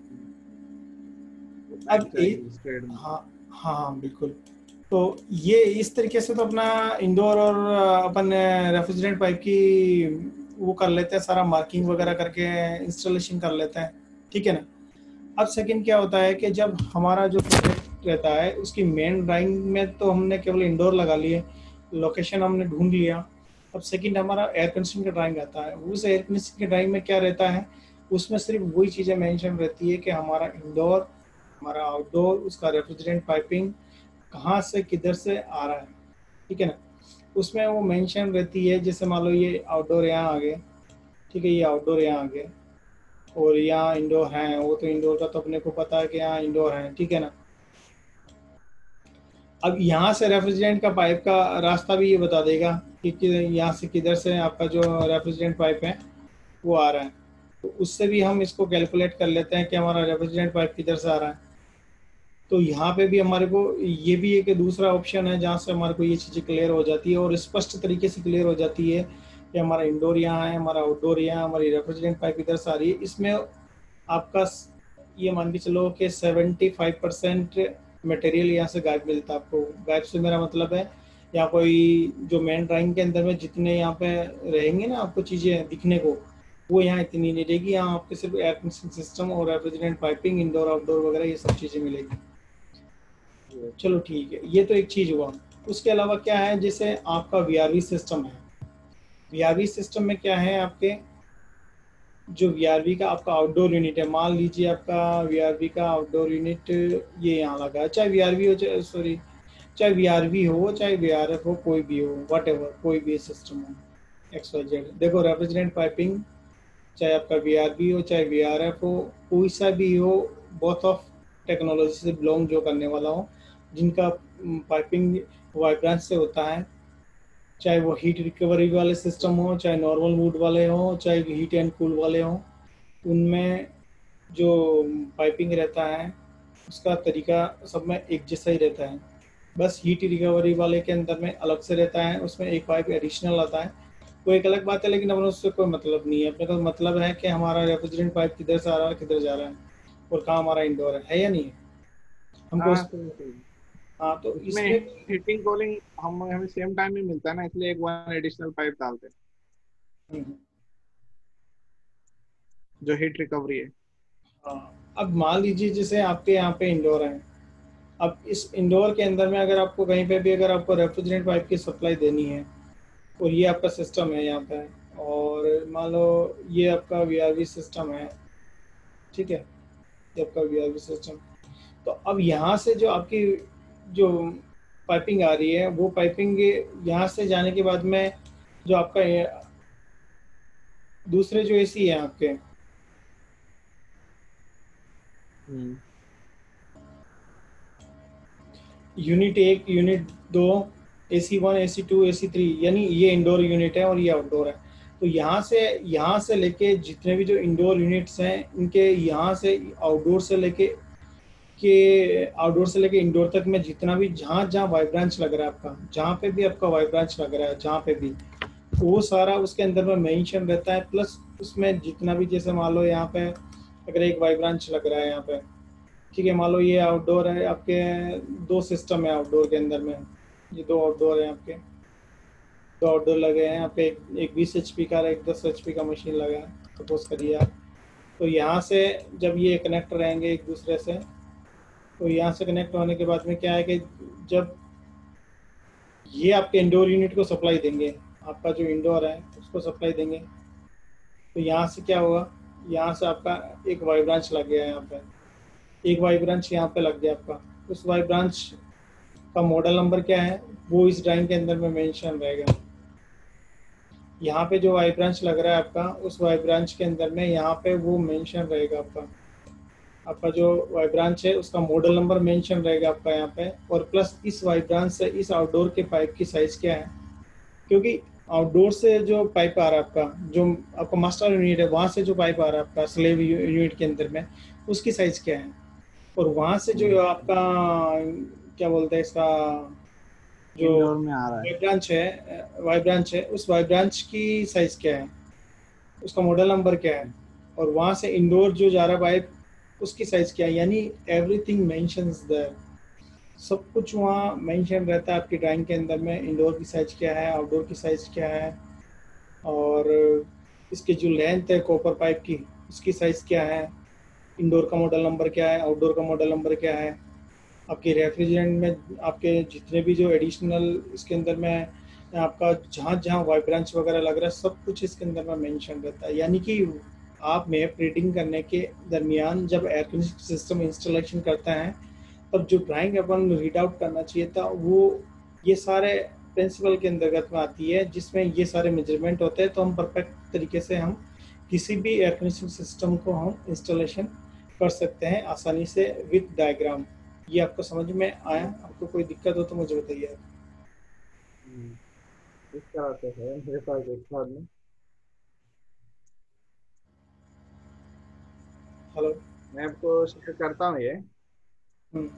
अब एक, हाँ हाँ हाँ बिल्कुल। तो ये इस तरीके से तो अपना इंडोर और अपन रेफ्रिजरेंट पाइप की वो कर लेते हैं, सारा मार्किंग वगैरह करके इंस्टॉलेशन कर लेते हैं, ठीक है ना। अब सेकंड क्या होता है कि जब हमारा जो प्रोजेक्ट रहता है उसकी मेन ड्राइंग में तो हमने केवल इंडोर लगा लिए, लोकेशन हमने ढूंढ लिया। अब सेकंड हमारा एयर कंडीशनिंग का ड्राइंग आता है। उस एयर कंडीशनिंग के ड्राइंग में क्या रहता है, उसमें सिर्फ वही चीज़ें मेंशन रहती है कि हमारा इंडोर, हमारा आउटडोर, उसका रेफ्रिजरेंट पाइपिंग कहाँ से किधर से आ रहा है, ठीक है ना। उसमें वो मेंशन रहती है, जैसे मान लो ये आउटडोर यहाँ आ गए, ठीक है, ये आउटडोर यहाँ आ गए, और यहाँ इंडोर है, वो तो इंडोर का तो अपने को पता है कि यहाँ इंडोर है, ठीक है ना। अब यहाँ से रेफ्रिजरेंट का पाइप का रास्ता भी ये बता देगा कि, कि यहाँ से किधर से आपका जो रेफ्रिजरेंट पाइप है वो आ रहा है। तो उससे भी हम इसको कैलकुलेट कर लेते हैं कि हमारा रेफ्रिजरेंट पाइप किधर से आ रहा है। तो यहाँ पे भी हमारे को ये भी एक दूसरा ऑप्शन है जहाँ से हमारे को ये चीज़ें क्लियर हो जाती है, और स्पष्ट तरीके से क्लियर हो जाती है कि हमारा इंडोर यहाँ है, हमारा आउटडोर यहाँ, हमारी रेफ्रिजरेंट पाइप इधर से आ रही है। इसमें आपका ये मान के चलो कि सेवेंटी फाइव परसेंट मटेरियल यहाँ से गायब मिलता है आपको। गायब से मेरा मतलब है, यहाँ कोई जो मेन ड्राइंग के अंदर में जितने यहाँ पे रहेंगे ना आपको चीज़ें दिखने को, वो यहाँ इतनी नहीं रहेगी। यहाँ आपके सिर्फ एयर कंडीशनिंग सिस्टम और रेफ्रिजरेंट पाइपिंग, इंडोर आउटडोर वगैरह ये सब चीज़ें मिलेगी। चलो ठीक है, ये तो एक चीज़ हुआ। उसके अलावा क्या है, जैसे आपका वीआरवी सिस्टम है। वीआरवी सिस्टम में क्या है, आपके जो वीआरवी का आपका आउटडोर यूनिट है, मान लीजिए आपका वीआरवी का आउटडोर यूनिट ये यहाँ लगा है, चाहे वीआरवी हो चाहे सॉरी चाहे वी आर वी हो चाहे वी आर एफ हो, कोई भी हो, वट एवर, कोई भी सिस्टम हो, एक्स वाई जेड। देखो रेफ्रिजरेंट पाइपिंग, चाहे आपका वी आर बी हो चाहे वी आर एफ हो, कोई सा भी हो, बोथ ऑफ टेक्नोलॉजी से बिलोंग जो करने वाला हो, जिनका पाइपिंग वाइब्रेंस से होता है, चाहे वो हीट रिकवरी वाले सिस्टम हो, चाहे नॉर्मल वुड वाले हो, चाहे हीट एंड कूल वाले हो, उनमें जो पाइपिंग रहता है उसका तरीका सब में एक जैसा ही रहता है। बस हीट रिकवरी वाले के अंदर में अलग से रहता है, उसमें एक पाइप एडिशनल आता है, वो एक अलग बात है, लेकिन अपने उससे कोई मतलब नहीं है। अपने को मतलब है कि हमारा रेफ्रिजरेंट पाइप किधर से आ रहा है, किधर जा रहा है, और कहाँ हमारा इंडोर है, है या नहीं है, हमको हाँ उस। सही सही। हाँ, तो उसमें इसमें हीटिंग कूलिंग हम हमें सेम टाइम में मिलता है ना, इसलिए एक वन एडिशनल पाइप डालते हैं हम्म, जो हीट रिकवरी है। हाँ, अब मान लीजिए जैसे आपके यहाँ पे इंडोर है, अब इस इंडोर के अंदर में अगर आपको कहीं पे भी अगर आपको रेफ्रिजरेंट पाइप की सप्लाई देनी है, और ये आपका सिस्टम है यहाँ पे, और मान लो ये आपका वी आर वी सिस्टम है, ठीक है, ये आपका वी आर वी सिस्टम। तो अब यहाँ से जो आपकी जो पाइपिंग आ रही है, वो पाइपिंग यहाँ से जाने के बाद में जो आपका ये- दूसरे जो एसी है आपके, हम्म यूनिट एक, यूनिट दो, AC one, AC two, AC three, यानी ये इंडोर यूनिट है और ये आउटडोर है। तो यहाँ से यहाँ से लेके जितने भी जो इंडोर यूनिट्स हैं, इनके यहाँ से आउटडोर से लेके के आउटडोर से लेके इंडोर तक में जितना भी जहाँ जहाँ वाइब्रेंच लग रहा है आपका, जहाँ पे भी आपका वाइब्रेंच लग रहा है, जहाँ पे भी, वो सारा उसके अंदर में मेंशन रहता है। प्लस उसमें जितना भी, जैसे मान लो यहाँ पे अगर एक वाइब्रेंच लग रहा है यहाँ पे, ठीक है, मान लो ये आउटडोर है आपके, दो सिस्टम है आउटडोर के अंदर में, ये दो आउटडोर है आपके, दो आउटडोर लगे हैं यहाँ पे, एक एक बीस एच पी का, एक दस एच पी का मशीन लगा है, सपोज करिए आप। तो यहाँ से जब ये कनेक्ट रहेंगे एक दूसरे से, तो यहाँ से कनेक्ट होने के बाद में क्या है कि जब ये आपके इंडोर यूनिट को सप्लाई देंगे, आपका जो इंडोर है उसको सप्लाई देंगे, तो यहाँ से क्या होगा, यहाँ से आपका एक वाई ब्रांच लग गया है यहाँ पे, एक वाई ब्रांच यहाँ पे लग गया आपका। उस वाई ब्रांच का मॉडल नंबर क्या है, वो इस ड्राइंग के अंदर में मेंशन रहेगा। यहाँ पे जो वाई ब्रांच लग रहा है आपका, उस वाई ब्रांच के अंदर में यहाँ पे वो मेंशन रहेगा आपका, आपका जो वाई ब्रांच है उसका मॉडल नंबर मेंशन रहेगा आपका यहाँ पे। और प्लस इस वाई ब्रांच से इस आउटडोर के पाइप की साइज क्या है, क्योंकि आउटडोर से जो पाइप आ रहा है आपका, जो आपका मास्टर यूनिट है, वहाँ से जो पाइप आ रहा है आपका स्लेव यूनिट के अंदर में, उसकी साइज क्या है, और वहाँ से जो हम्म आपका क्या बोलते हैं इसका, जो इंडोर में आ रहा है। वाई ब्रांच है, वाई ब्रांच है, उस वाई ब्रांच की साइज क्या है, उसका मॉडल नंबर क्या है, और वहाँ से इंडोर जो जा रहा है पाइप, उसकी साइज क्या है, यानी एवरीथिंग मेंशंस देयर, सब कुछ वहाँ मेंशन रहता है आपकी ड्राइंग के अंदर में। इंडोर की साइज क्या है, आउटडोर की साइज क्या है, और इसकी जो लेंथ है कॉपर पाइप की, उसकी साइज क्या है, इंडोर का मॉडल नंबर क्या है, आउटडोर का मॉडल नंबर क्या है, आपके रेफ्रिजरेंट में आपके जितने भी जो एडिशनल इसके अंदर में आपका जहाँ जहाँ वाइब्रेंच वगैरह लग रहा है, सब कुछ इसके अंदर में मेंशन रहता है। यानी कि आप मैप रीडिंग करने के दरमियान जब एयर कंडीशनिंग सिस्टम इंस्टॉलेशन करता है, तब जो ड्राइंग अपन रीड आउट करना चाहिए था, वो ये सारे प्रिंसिपल के अंतर्गत में आती है, जिसमें ये सारे मेजरमेंट होते हैं। तो हम परफेक्ट तरीके से हम किसी भी एयर कंडीशनिंग सिस्टम को हम इंस्टॉलेशन कर सकते हैं आसानी से विद डायग्राम। ये आपको समझ में आया? आपको कोई दिक्कत हो तो मुझे बताइए। हम्म, इस तरह से है मेरे पास एक बार में। हेलो। मैं आपको शेयर करता हूँ ये। हम्म,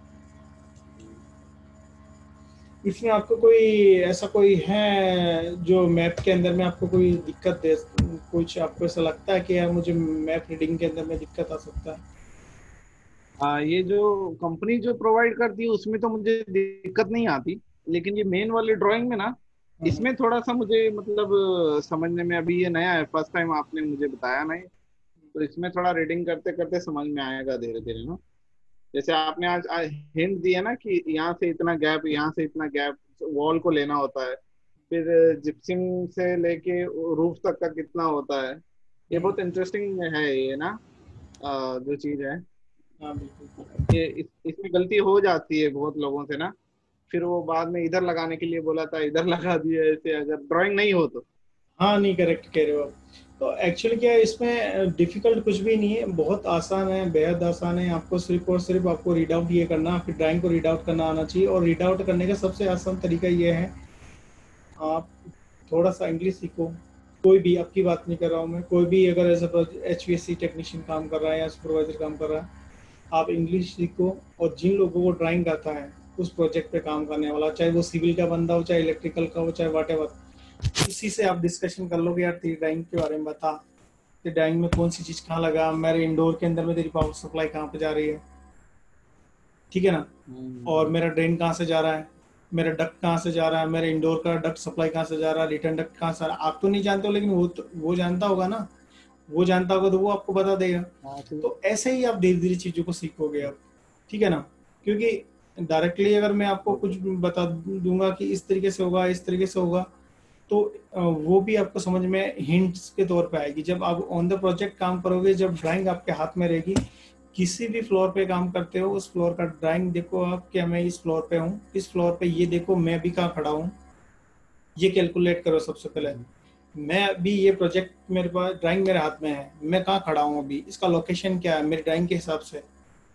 इसमें आपको कोई ऐसा कोई है जो मैप के अंदर में आपको कोई दिक्कत दे, कुछ आपको ऐसा लगता है कि यार मुझे मैप रीडिंग के अंदर में दिक्कत आ सकता है? हाँ, ये जो कंपनी जो प्रोवाइड करती है उसमें तो मुझे दिक्कत नहीं आती, लेकिन ये मेन वाली ड्राइंग में ना, हम्म, इसमें थोड़ा सा मुझे मतलब अ, समझने में, अभी ये नया है, फर्स्ट टाइम आपने मुझे बताया नहीं, तो इसमें थोड़ा रीडिंग करते करते समझ में आएगा धीरे धीरे ना। जैसे आपने आज हिंट दिया ना कि यहाँ से इतना गैप, यहाँ से इतना गैप वॉल को लेना होता है, फिर जिप्सिम से लेके रूफ तक का कितना होता है। ये हम्म, बहुत इंटरेस्टिंग है ये ना, अ, जो चीज है, हाँ बिल्कुल। ये इस, इसमें गलती हो जाती है बहुत लोगों से ना, फिर वो बाद में इधर लगाने के लिए बोला था, इधर लगा दिया ऐसे, अगर ड्राइंग नहीं हो तो। हाँ नहीं, करेक्ट कह रहे हो आप। तो एक्चुअली क्या है, इसमें डिफिकल्ट कुछ भी नहीं है, बहुत आसान है, बेहद आसान है। आपको सिर्फ और सिर्फ आपको रीड आउट ये करना, फिर ड्राइंग को रीड आउट करना आना चाहिए। और रीड आउट करने का सबसे आसान तरीका ये है, आप थोड़ा सा इंग्लिश सीखो। कोई भी, आपकी बात नहीं कर रहा हूँ मैं, कोई भी अगर as H V S C technician काम कर रहा है या सुपरवाइजर काम कर रहा है, आप इंग्लिश सीखो। और जिन लोगों को ड्राइंग आता है उस प्रोजेक्ट पे काम करने वाला, चाहे वो सिविल का बंदा हो, चाहे इलेक्ट्रिकल का हो, चाहे वाट एवर, इसी से आप डिस्कशन कर लोगे, यार तेरी ड्राइंग के बारे में बता, तेरी ड्राइंग में कौन सी चीज़ कहाँ लगा, मेरे इंडोर के अंदर में तेरी पावर सप्लाई कहाँ पे जा रही है, ठीक है ना। और मेरा ड्रेन कहाँ से जा रहा है, मेरा डक्ट कहाँ से जा रहा है, मेरे इंडोर का डक्ट सप्लाई कहाँ से जा रहा है, रिटर्न डक्ट कहाँ से आ रहा है। आप तो नहीं जानते हो, लेकिन वो तो वो जानता होगा ना, वो जानता होगा तो वो आपको बता देगा। हाँ तो तो ऐसे ही आप धीरे धीरे चीज़ों को सीखोगे आप, ठीक है ना। क्योंकि डायरेक्टली अगर मैं आपको कुछ बता दूंगा कि इस तरीके से होगा, इस तरीके से होगा, तो वो भी आपको समझ में हिंट्स के तौर पे आएगी। जब आप ऑन द प्रोजेक्ट काम करोगे, जब ड्राइंग आपके हाथ में रहेगी, किसी भी फ्लोर पे काम करते हो, उस फ्लोर का ड्राइंग देखो आप, क्या मैं इस फ्लोर पे हूँ, इस फ्लोर पे ये देखो मैं भी कहाँ खड़ा हूँ, ये कैलकुलेट करो सबसे पहले। मैं अभी ये प्रोजेक्ट, मेरे पास ड्राइंग मेरे हाथ में है, मैं कहाँ खड़ा हूँ अभी, इसका लोकेशन क्या है मेरी ड्राइंग के हिसाब से,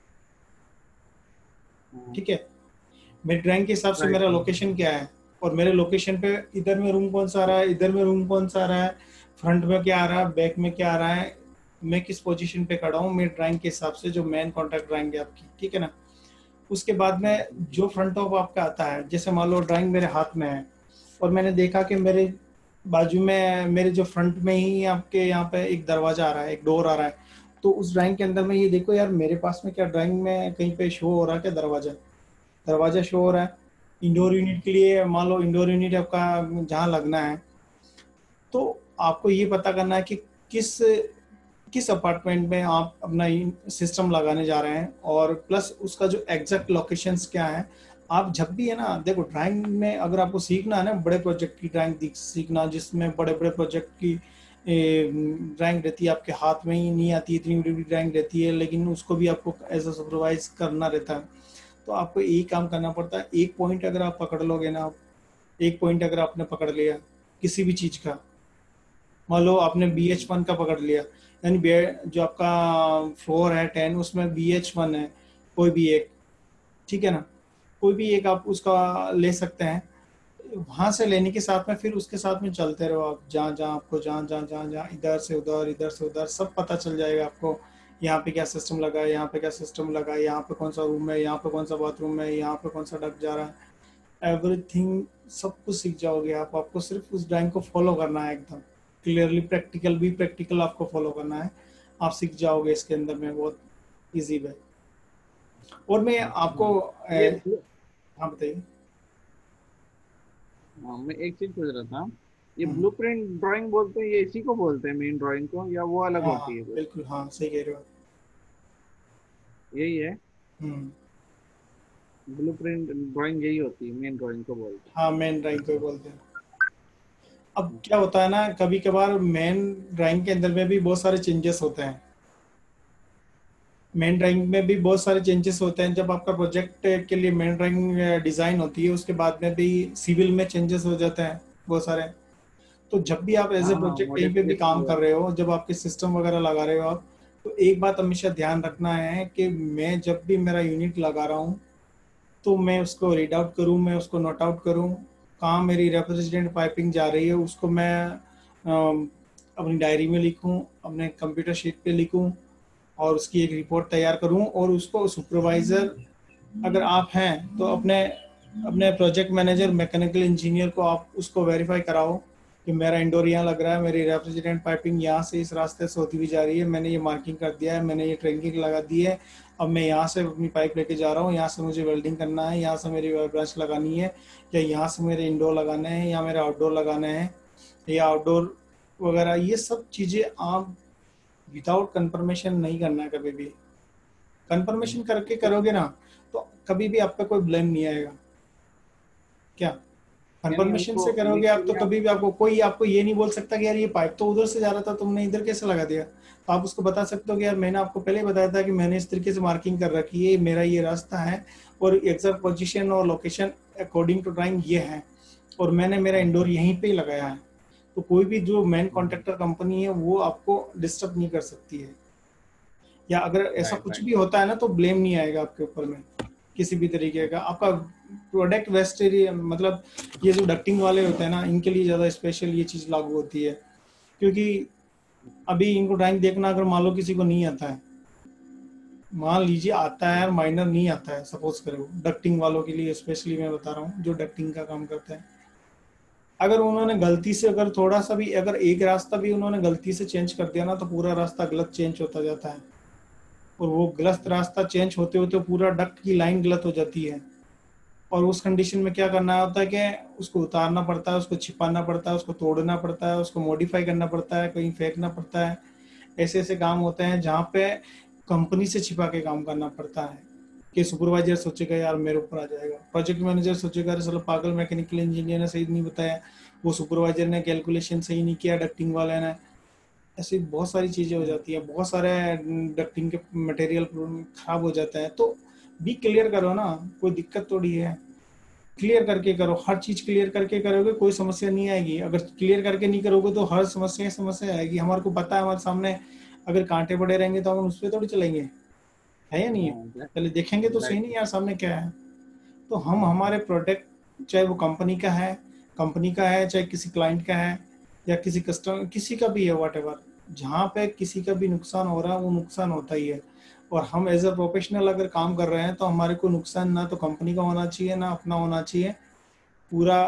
ठीक है। मेरी ड्राइंग के हिसाब से राइट। मेरा लोकेशन क्या है, और मेरे लोकेशन पे इधर में रूम कौन सा आ रहा है, इधर में रूम कौन सा आ रहा है, फ्रंट में क्या आ रहा है, बैक में क्या आ रहा है, मैं किस पोजीशन पे खड़ा हूँ मेरी ड्राइंग के हिसाब से, जो मेन कॉन्ट्रैक्ट ड्राइंग है आपकी, ठीक है ना। उसके बाद में जो फ्रंट ऑफ आपका आता है, जैसे मान लो ड्राइंग मेरे हाथ में है और मैंने देखा कि मेरे बाजू में, मेरे जो फ्रंट में ही आपके यहाँ पे एक दरवाजा आ रहा है, एक डोर आ रहा है, तो उस ड्राइंग के अंदर में ये देखो यार, मेरे पास में क्या ड्राइंग में कहीं पे शो हो रहा है क्या, दरवाजा, दरवाजा शो हो रहा है। इंडोर यूनिट के लिए मान लो इंडोर यूनिट आपका जहाँ लगना है, तो आपको ये पता करना है कि किस किस अपार्टमेंट में आप अपना सिस्टम लगाने जा रहे हैं, और प्लस उसका जो एग्जैक्ट लोकेशंस क्या है। आप जब भी है ना, देखो ड्राइंग में अगर आपको सीखना है ना, बड़े प्रोजेक्ट की ड्राइंग सीखना, जिसमें बड़े बड़े प्रोजेक्ट की ड्राइंग रहती है, आपके हाथ में ही नहीं आती, इतनी बड़ी बड़ी ड्राइंग रहती है, लेकिन उसको भी आपको एज अ सुपरवाइज करना रहता है। तो आपको एक काम करना पड़ता है, एक पॉइंट अगर आप पकड़ लोगे ना, एक पॉइंट अगर आपने पकड़ लिया किसी भी चीज़ का, मान लो आपने बी एच वन का पकड़ लिया, यानी जो आपका फ्लोर है टेन, उसमें बी एच वन है, कोई भी एक, ठीक है ना, कोई भी एक आप उसका ले सकते हैं। वहां से लेने के साथ में फिर उसके साथ में चलते रहो आप, जहाँ जहाँ आपको, जहाँ जहाँ जहाँ जहाँ इधर से उधर, इधर से उधर, सब पता चल जाएगा आपको। यहाँ पे क्या सिस्टम लगा है, यहाँ पे क्या सिस्टम लगा है, यहाँ पे कौन सा रूम है, यहाँ पे कौन सा बाथरूम है, यहाँ पे कौन सा डक जा रहा है, एवरीथिंग सब कुछ सीख जाओगे आप। आपको सिर्फ उस ड्राइंग को फॉलो करना है एकदम क्लियरली, प्रैक्टिकल भी प्रैक्टिकल आपको फॉलो करना है, आप सीख जाओगे इसके अंदर में बहुत इजी वे। और मैं आपको ये ए, हाँ बताइए। हाँ, मैं एक चीज पूछ रहा था, ये हम्म, ब्लूप्रिंट ड्राइंग बोलते हैं, ये इसी को बोलते हैं मेन ड्राइंग को, या वो अलग हाँ हाँ होती है कुछ? बिल्कुल, हाँ सही कह रहे हो। यही है, हम्म, ब्लूप्रिंट ड्राइंग यही होती है, मेन ड्राइंग को बोलते हाँ मेन ड्राइंग को ही बोलते हैं। अब क्या होता है ना, कभी कभार मेन ड्राइंग के अंदर में भी बहुत सारे चेंजेस होते हैं, मेन ड्राइंग में भी बहुत सारे चेंजेस होते हैं। जब आपका प्रोजेक्ट के लिए मेन ड्राइंग डिजाइन होती है, उसके बाद में भी सिविल में चेंजेस हो जाते हैं बहुत सारे। तो जब भी आप हैं। एज ए हाँ हाँ, प्रोजेक्ट कहीं पे भी मॉडिफिकेशन काम हुआ कर था। रहे हो, जब आपके सिस्टम वगैरह लगा रहे हो आप, तो एक बात हमेशा ध्यान रखना है कि मैं जब भी मेरा यूनिट लगा रहा हूँ, तो मैं उसको रीड आउट करूँ, मैं उसको नोट आउट करूँ, कहाँ मेरी रेफ्रिजरेंट पाइपिंग जा रही है, उसको मैं अम, अपनी डायरी में लिखूँ, अपने कंप्यूटर शीट पे लिखूँ, और उसकी एक रिपोर्ट तैयार करूँ, और उसको सुपरवाइज़र अगर आप हैं तो अपने अपने प्रोजेक्ट मैनेजर मैकेनिकल इंजीनियर को आप उसको वेरीफाई कराओ कि मेरा इंडोर यहाँ लग रहा है, मेरी रेफ्रिजरेंट पाइपिंग यहाँ से इस रास्ते से होती हुई जा रही है, मैंने ये मार्किंग कर दिया है, मैंने ये ट्रैकिंग लगा दी है, अब मैं यहाँ से अपनी पाइप लेके जा रहा हूँ, यहाँ से मुझे वेल्डिंग करना है, यहाँ से मेरी ब्रश लगानी है, या यहाँ से मेरे इंडोर लगाने हैं या मेरे आउटडोर लगाने हैं, या आउटडोर वगैरह। ये सब चीज़ें आप विदाउट कंफर्मेशन नहीं करना है कभी भी। कंफर्मेशन करके करोगे ना, तो कभी भी आप पे कोई ब्लेम नहीं आएगा। क्या यानी कंफर्मेशन उनको से करोगे आप तो इनिशियली कभी भी आपको कोई आपको ये नहीं बोल सकता कि यार ये पाइप तो उधर से जा रहा था, तुमने इधर कैसे लगा दिया। तो आप उसको बता सकते हो कि यार मैंने आपको पहले ही बताया था कि मैंने इस तरीके से मार्किंग कर रखी है, मेरा ये रास्ता है और एग्जैक्ट पोजीशन और लोकेशन अकॉर्डिंग टू ड्राइंग ये है, और मैंने मेरा इंडोर यहीं पे ही लगाया है। तो कोई भी जो मेन कॉन्ट्रैक्टर कंपनी है वो आपको डिस्टर्ब नहीं कर सकती है। या अगर ऐसा राइट कुछ राइट। भी होता है ना तो ब्लेम नहीं आएगा आपके ऊपर में किसी भी तरीके का। आपका प्रोडक्ट वेस्ट एरिया, मतलब ये जो डक्टिंग वाले होते हैं ना, इनके लिए ज़्यादा स्पेशल ये चीज़ लागू होती है, क्योंकि अभी इनको ड्राइंग देखना अगर मान लो किसी को नहीं आता है, मान लीजिए आता है और माइनर नहीं आता है, सपोज करो डक्टिंग वालों के लिए स्पेशली मैं बता रहा हूँ जो डक्टिंग का काम करते हैं, अगर उन्होंने गलती से अगर थोड़ा सा भी अगर एक रास्ता भी उन्होंने गलती से चेंज कर दिया ना तो पूरा रास्ता गलत चेंज होता जाता है, और वो गलत रास्ता चेंज होते होते पूरा डक्ट की लाइन गलत हो जाती है। और उस कंडीशन में क्या करना होता है कि उसको उतारना पड़ता है, उसको छिपाना पड़ता है, उसको तोड़ना पड़ता है, उसको मॉडिफाई करना पड़ता है, कहीं फेंकना पड़ता है। ऐसे ऐसे काम होते हैं जहाँ पे कंपनी से छिपा के काम करना पड़ता है कि सुपरवाइजर सोचेगा यार मेरे ऊपर आ जाएगा, प्रोजेक्ट मैनेजर सोचेगा अरे चलो पागल मैकेनिकल इंजीनियर ने सही नहीं बताया, वो सुपरवाइजर ने कैलकुलेशन सही नहीं किया डक्टिंग वाले ने। ऐसी बहुत सारी चीज़ें हो जाती है, बहुत सारे डक्टिंग के मटेरियल खराब हो जाता है। तो भी क्लियर करो ना, कोई दिक्कत थोड़ी है, क्लियर करके करो, हर चीज क्लियर करके करोगे कोई समस्या नहीं आएगी। अगर क्लियर करके नहीं करोगे तो हर समस्या समस्या आएगी। हमारे को पता है हमारे सामने अगर कांटे पड़े रहेंगे तो हम उस पर थोड़ी चलेंगे, है या नहीं है। पहले देखेंगे तो सही नहीं यार सामने क्या है। तो हम हमारे प्रोडक्ट चाहे वो कंपनी का है कंपनी का है चाहे किसी क्लाइंट का है या किसी कस्टमर किसी का भी है, वट एवर, जहाँ पे किसी का भी नुकसान हो रहा है वो नुकसान होता ही है। और हम एज अ प्रोफेशनल अगर काम कर रहे हैं तो हमारे को नुकसान ना तो कंपनी का होना चाहिए ना अपना होना चाहिए, पूरा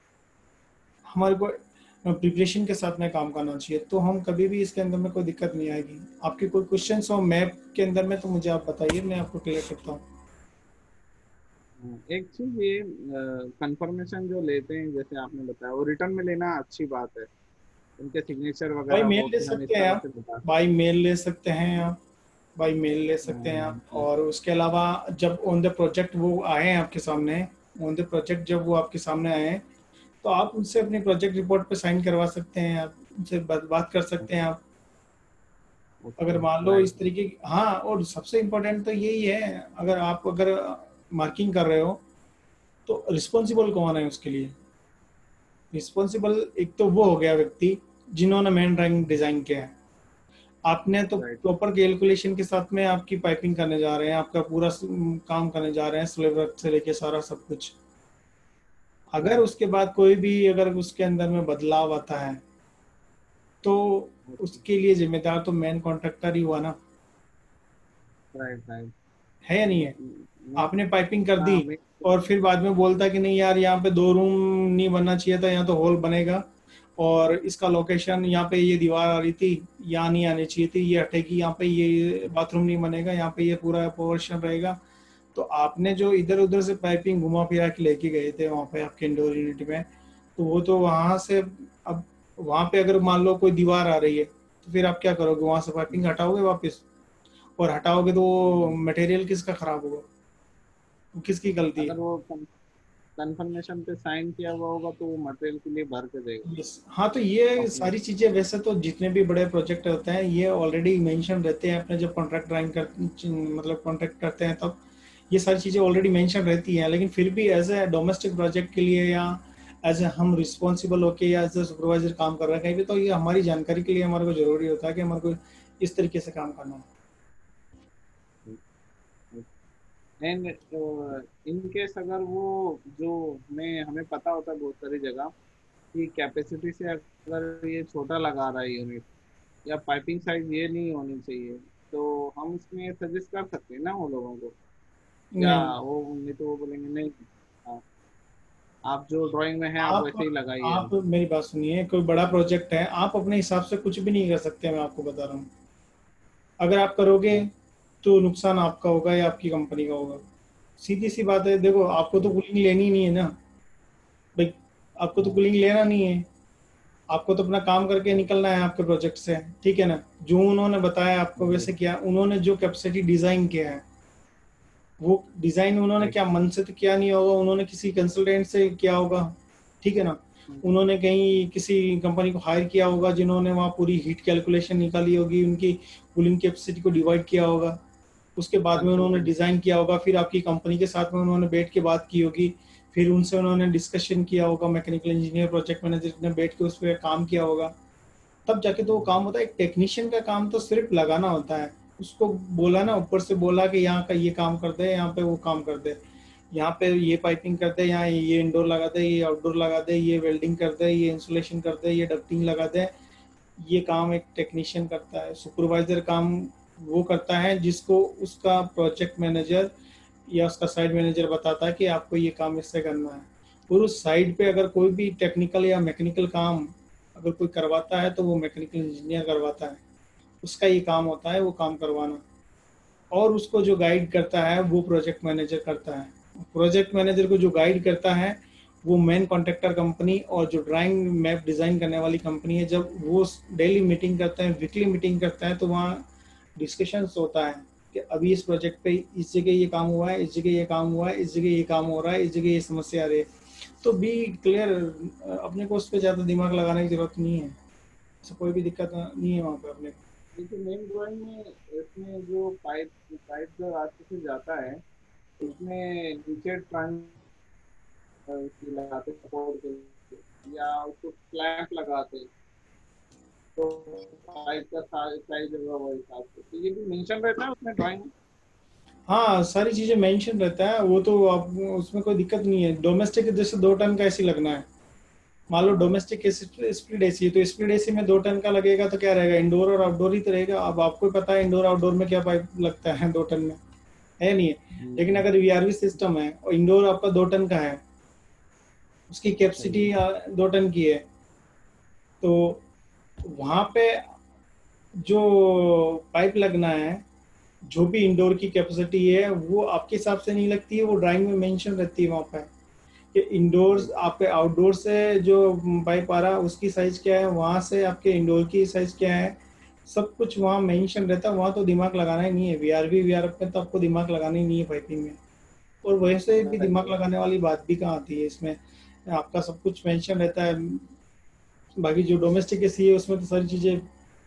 हमारे को प्रिपरेशन के साथ में काम करना चाहिए। तो हम कभी भी इसके अंदर में कोई दिक्कत नहीं आएगी। आपके कोई क्वेश्चन हो मैप के अंदर में तो मुझे आप बताइए, मैं आपको क्लियर करता हूँ। एक चीज ये कंफर्मेशन जो लेते हैं जैसे आपने बताया वो रिटर्न में लेना अच्छी बात है, उनके सिग्नेचर बाई वगैरह मेल हो ले कि हम इस सकते हैं तरह आप, से बता बाई सकते मेल ले सकते हैं आप, बाई मेल ले सकते हैं आप। हैं। और उसके अलावा जब ऑन द प्रोजेक्ट वो आए हैं आपके सामने, ऑन द प्रोजेक्ट जब वो आपके सामने आए हैं तो आप उनसे अपनी प्रोजेक्ट रिपोर्ट पे साइन करवा सकते हैं, आप उनसे बात बात कर सकते हैं आप। ओके अगर मान लो राइट। इस तरीके की, हाँ, और सबसे इम्पोर्टेंट तो यही है, अगर आप अगर मार्किंग कर रहे हो तो रिस्पॉन्सिबल कौन है उसके लिए। रिस्पॉन्सिबल एक तो वो हो गया व्यक्ति जिन्होंने मेन ड्राइंग डिजाइन किया है, आपने तो राइट प्रॉपर कैलकुलेशन के साथ में आपकी पाइपिंग करने जा रहे हैं, आपका पूरा स- काम करने जा रहे हैं, स्लेब से लेके सारा सब कुछ। अगर राइट। उसके बाद कोई भी अगर उसके अंदर में बदलाव आता है तो उसके लिए जिम्मेदार तो मेन कॉन्ट्रैक्टर ही हुआ ना, राइट राइट। है या नहीं है। आपने पाइपिंग कर दी हाँ मैं। और फिर बाद में बोलता कि नहीं यार यहाँ पे दो रूम नहीं बनना चाहिए था, यहाँ तो हॉल बनेगा, और इसका लोकेशन यहाँ पे ये दीवार आ रही थी, यहाँ नहीं आनी चाहिए थी, ये हटेगी, यहाँ पे ये बाथरूम नहीं बनेगा, यहाँ पे ये पूरा पोर्शन रहेगा। तो आपने जो इधर उधर से पाइपिंग घुमा फिरा के लेके गए थे वहाँ पे आपके इंडोर यूनिट में, तो वो तो वहाँ से, अब वहाँ पे अगर मान लो कोई दीवार आ रही है तो फिर आप क्या करोगे, वहाँ से पाइपिंग हटाओगे वापस, और हटाओगे तो वो मटेरियल किसका खराब होगा, वो किसकी गलती अगर है। वो कंफर्मेशन पे साइन किया हुआ होगा तो वो मटेरियल के लिए भर के देगा यस, हाँ, तो ये कंपनी। सारी चीजें वैसे तो जितने भी बड़े प्रोजेक्ट होते हैं ये ऑलरेडी मेंशन रहते हैं अपने जब कॉन्ट्रैक्ट ड्राइंग कर मतलब कॉन्ट्रैक्ट करते हैं तब ये सारी चीजें ऑलरेडी मेंशन रहती हैं। लेकिन फिर भी एज ए डोमेस्टिक प्रोजेक्ट के लिए या एज ए हम रिस्पॉन्सिबल होके या एज ए सुपरवाइजर काम कर रहे हैं कहीं भी, तो ये हमारी जानकारी के लिए हमारे को जरूरी होता है कि हमारे को इस तरीके से काम करना है। एंड इन केस अगर वो जो हमें हमें पता होता है बहुत सारी जगह कि कैपेसिटी से अगर ये छोटा लगा रहा है यूनिट या पाइपिंग साइज ये नहीं होनी चाहिए, तो हम उसमें सजेस्ट कर सकते हैं ना वो लोगों को, या नहीं, वो नहीं तो वो बोलेंगे नहीं, हाँ, आप जो ड्राइंग में है आप आप वैसे ही लगाइए। आप मेरी बात सुनिए, कोई बड़ा प्रोजेक्ट है आप अपने हिसाब से कुछ भी नहीं कर सकते, मैं आपको बता रहा हूँ। अगर आप करोगे तो नुकसान आपका होगा या आपकी कंपनी का होगा, सीधी सी बात है। देखो आपको तो कूलिंग लेनी नहीं है ना भाई, आपको तो कूलिंग लेना नहीं है, आपको तो अपना काम करके निकलना है आपके प्रोजेक्ट से, ठीक है ना। जो उन्होंने बताया आपको वैसे किया, उन्होंने जो कैपेसिटी डिजाइन किया है वो डिजाइन उन्होंने क्या मन से तो किया नहीं होगा, उन्होंने किसी कंसल्टेंट से किया होगा, ठीक है ना। उन्होंने कहीं किसी कंपनी को हायर किया होगा जिन्होंने वहाँ पूरी हीट कैलकुलेशन निकाली होगी, उनकी कूलिंग कैपेसिटी को डिवाइड किया होगा, उसके बाद में उन्होंने डिज़ाइन किया होगा, फिर आपकी कंपनी के साथ में उन्होंने बैठ के बात की होगी, फिर उनसे उन्होंने डिस्कशन किया होगा, मैकेनिकल इंजीनियर प्रोजेक्ट मैनेजर ने बैठ के उस पर काम किया होगा, तब जाके तो वो काम होता है। एक टेक्नीशियन का काम तो सिर्फ लगाना होता है, उसको बोला ना, ऊपर से बोला कि यहाँ का ये काम कर दे, यहाँ पे वो काम कर दे, यहाँ पे ये पाइपिंग कर दे, यहाँ ये इंडोर लगा दे, ये आउटडोर लगा दे, ये वेल्डिंग कर दे, ये इंसुलेशन कर दे, ये डक्टिंग लगा दे, ये काम एक टेक्नीशियन करता है। सुपरवाइजर काम वो करता है जिसको उसका प्रोजेक्ट मैनेजर या उसका साइट मैनेजर बताता है कि आपको ये काम इससे करना है। और उस साइड पे अगर कोई भी टेक्निकल या मैकेनिकल काम अगर कोई करवाता है तो वो मैकेनिकल इंजीनियर करवाता है, उसका ये काम होता है वो काम करवाना। और उसको जो गाइड करता है वो प्रोजेक्ट मैनेजर करता है। प्रोजेक्ट मैनेजर को जो गाइड करता है वो मेन कॉन्ट्रैक्टर कंपनी और जो ड्राइंग मैप डिज़ाइन करने वाली कंपनी है। जब वो डेली मीटिंग करते हैं, वीकली मीटिंग करते हैं, तो वहाँ डिस्कशंस होता है कि अभी इस प्रोजेक्ट पे इस जगह ये काम हुआ है, इस जगह ये काम हुआ है, इस जगह ये काम हो रहा है, इस जगह ये समस्या आ रही है। तो बी क्लियर, अपने को उस पर ज़्यादा दिमाग लगाने की जरूरत नहीं है, ऐसा कोई भी दिक्कत नहीं है वहाँ पे अपने को। देखिए मेन ड्राइंग में इसमें जो पाइप पाइप जो रास्ते से जाता है उसमें नीचे ट्रांस लगाते सपोर्ट के लिए या उसको क्लैंप लगाते, तो पाइप का साइज होगा वो हिसाब से, तो ये भी मेंशन रहता है उसमें ड्राइंग में। हाँ, सारी चीज़ें मेंशन रहता है, वो तो आप उसमें कोई दिक्कत नहीं है। डोमेस्टिक जैसे दो टन का एसी लगना है, मान लो डोमेस्टिक स्प्लिट एसी, तो स्प्लिट एसी में दो टन का लगेगा तो क्या रहेगा, इंडोर और आउटडोर ही तो रहेगा। अब आपको पता है इंडोर आउटडोर में क्या पाइप लगता है दो टन में, है नहीं है। लेकिन अगर वीआरवी सिस्टम है और इंडोर आपका दो टन का है, उसकी कैपेसिटी दो टन की है, तो वहाँ पे जो पाइप लगना है, जो भी इंडोर की कैपेसिटी है वो आपके हिसाब से नहीं लगती है, वो ड्राइंग में मेंशन रहती है वहाँ पे कि इंडोर आपके आउटडोर से जो पाइप आ रहा है उसकी साइज क्या है, वहाँ से आपके इंडोर की साइज क्या है, सब कुछ वहाँ मेंशन रहता है। वहाँ तो दिमाग लगाना ही नहीं है, वीआरवी वीआरएफ में तो आपको दिमाग लगाना ही नहीं है पाइपिंग में। और वैसे भी दिमाग लगाने वाली बात भी कहाँ आती है इसमें, आपका सब कुछ मेंशन रहता है। बाकी जो डोमेस्टिक एसी है उसमें तो सारी चीज़ें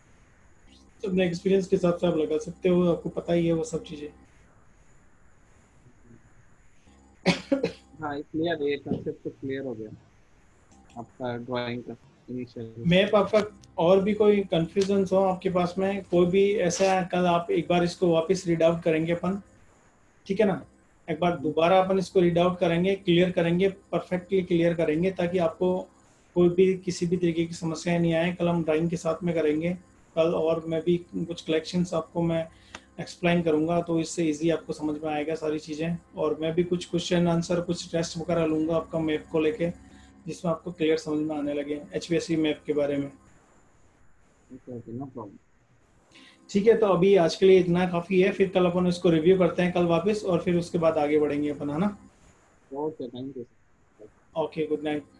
अपने एक्सपीरियंस के हिसाब से आप लगा सकते हो, आपको पता ही है वो सब चीज़ें। हाँ क्लियर, ये कंसेप्ट तो क्लियर हो गया आपका ड्राइंग का इनिशियल। मैप आपका और भी कोई कंफ्यूजन हो आपके पास में, कोई भी ऐसा है, कल आप एक बार इसको वापस रीड आउट करेंगे अपन, ठीक है ना, एक बार दोबारा अपन इसको रीड आउट करेंगे, क्लियर करेंगे, परफेक्टली क्लियर करेंगे, ताकि आपको कोई भी किसी भी तरीके की समस्याएं नहीं आए। कल हम ड्राइंग के साथ में करेंगे कल, और मैं भी कुछ कलेक्शंस आपको मैं एक्सप्लेन करूंगा, तो इससे इजी आपको समझ में आएगा सारी चीज़ें। और मैं भी कुछ क्वेश्चन आंसर, कुछ टेस्ट वगैरह लूँगा आपका मैप को लेके, जिसमें आपको क्लियर समझ में आने लगे H V S C map के बारे में। No problem. ठीक है, तो अभी आज के लिए इतना काफ़ी है, फिर कल अपन इसको रिव्यू करते हैं कल वापस, और फिर उसके बाद आगे बढ़ेंगे अपन, है ना। Okay, thank you. Okay, good night.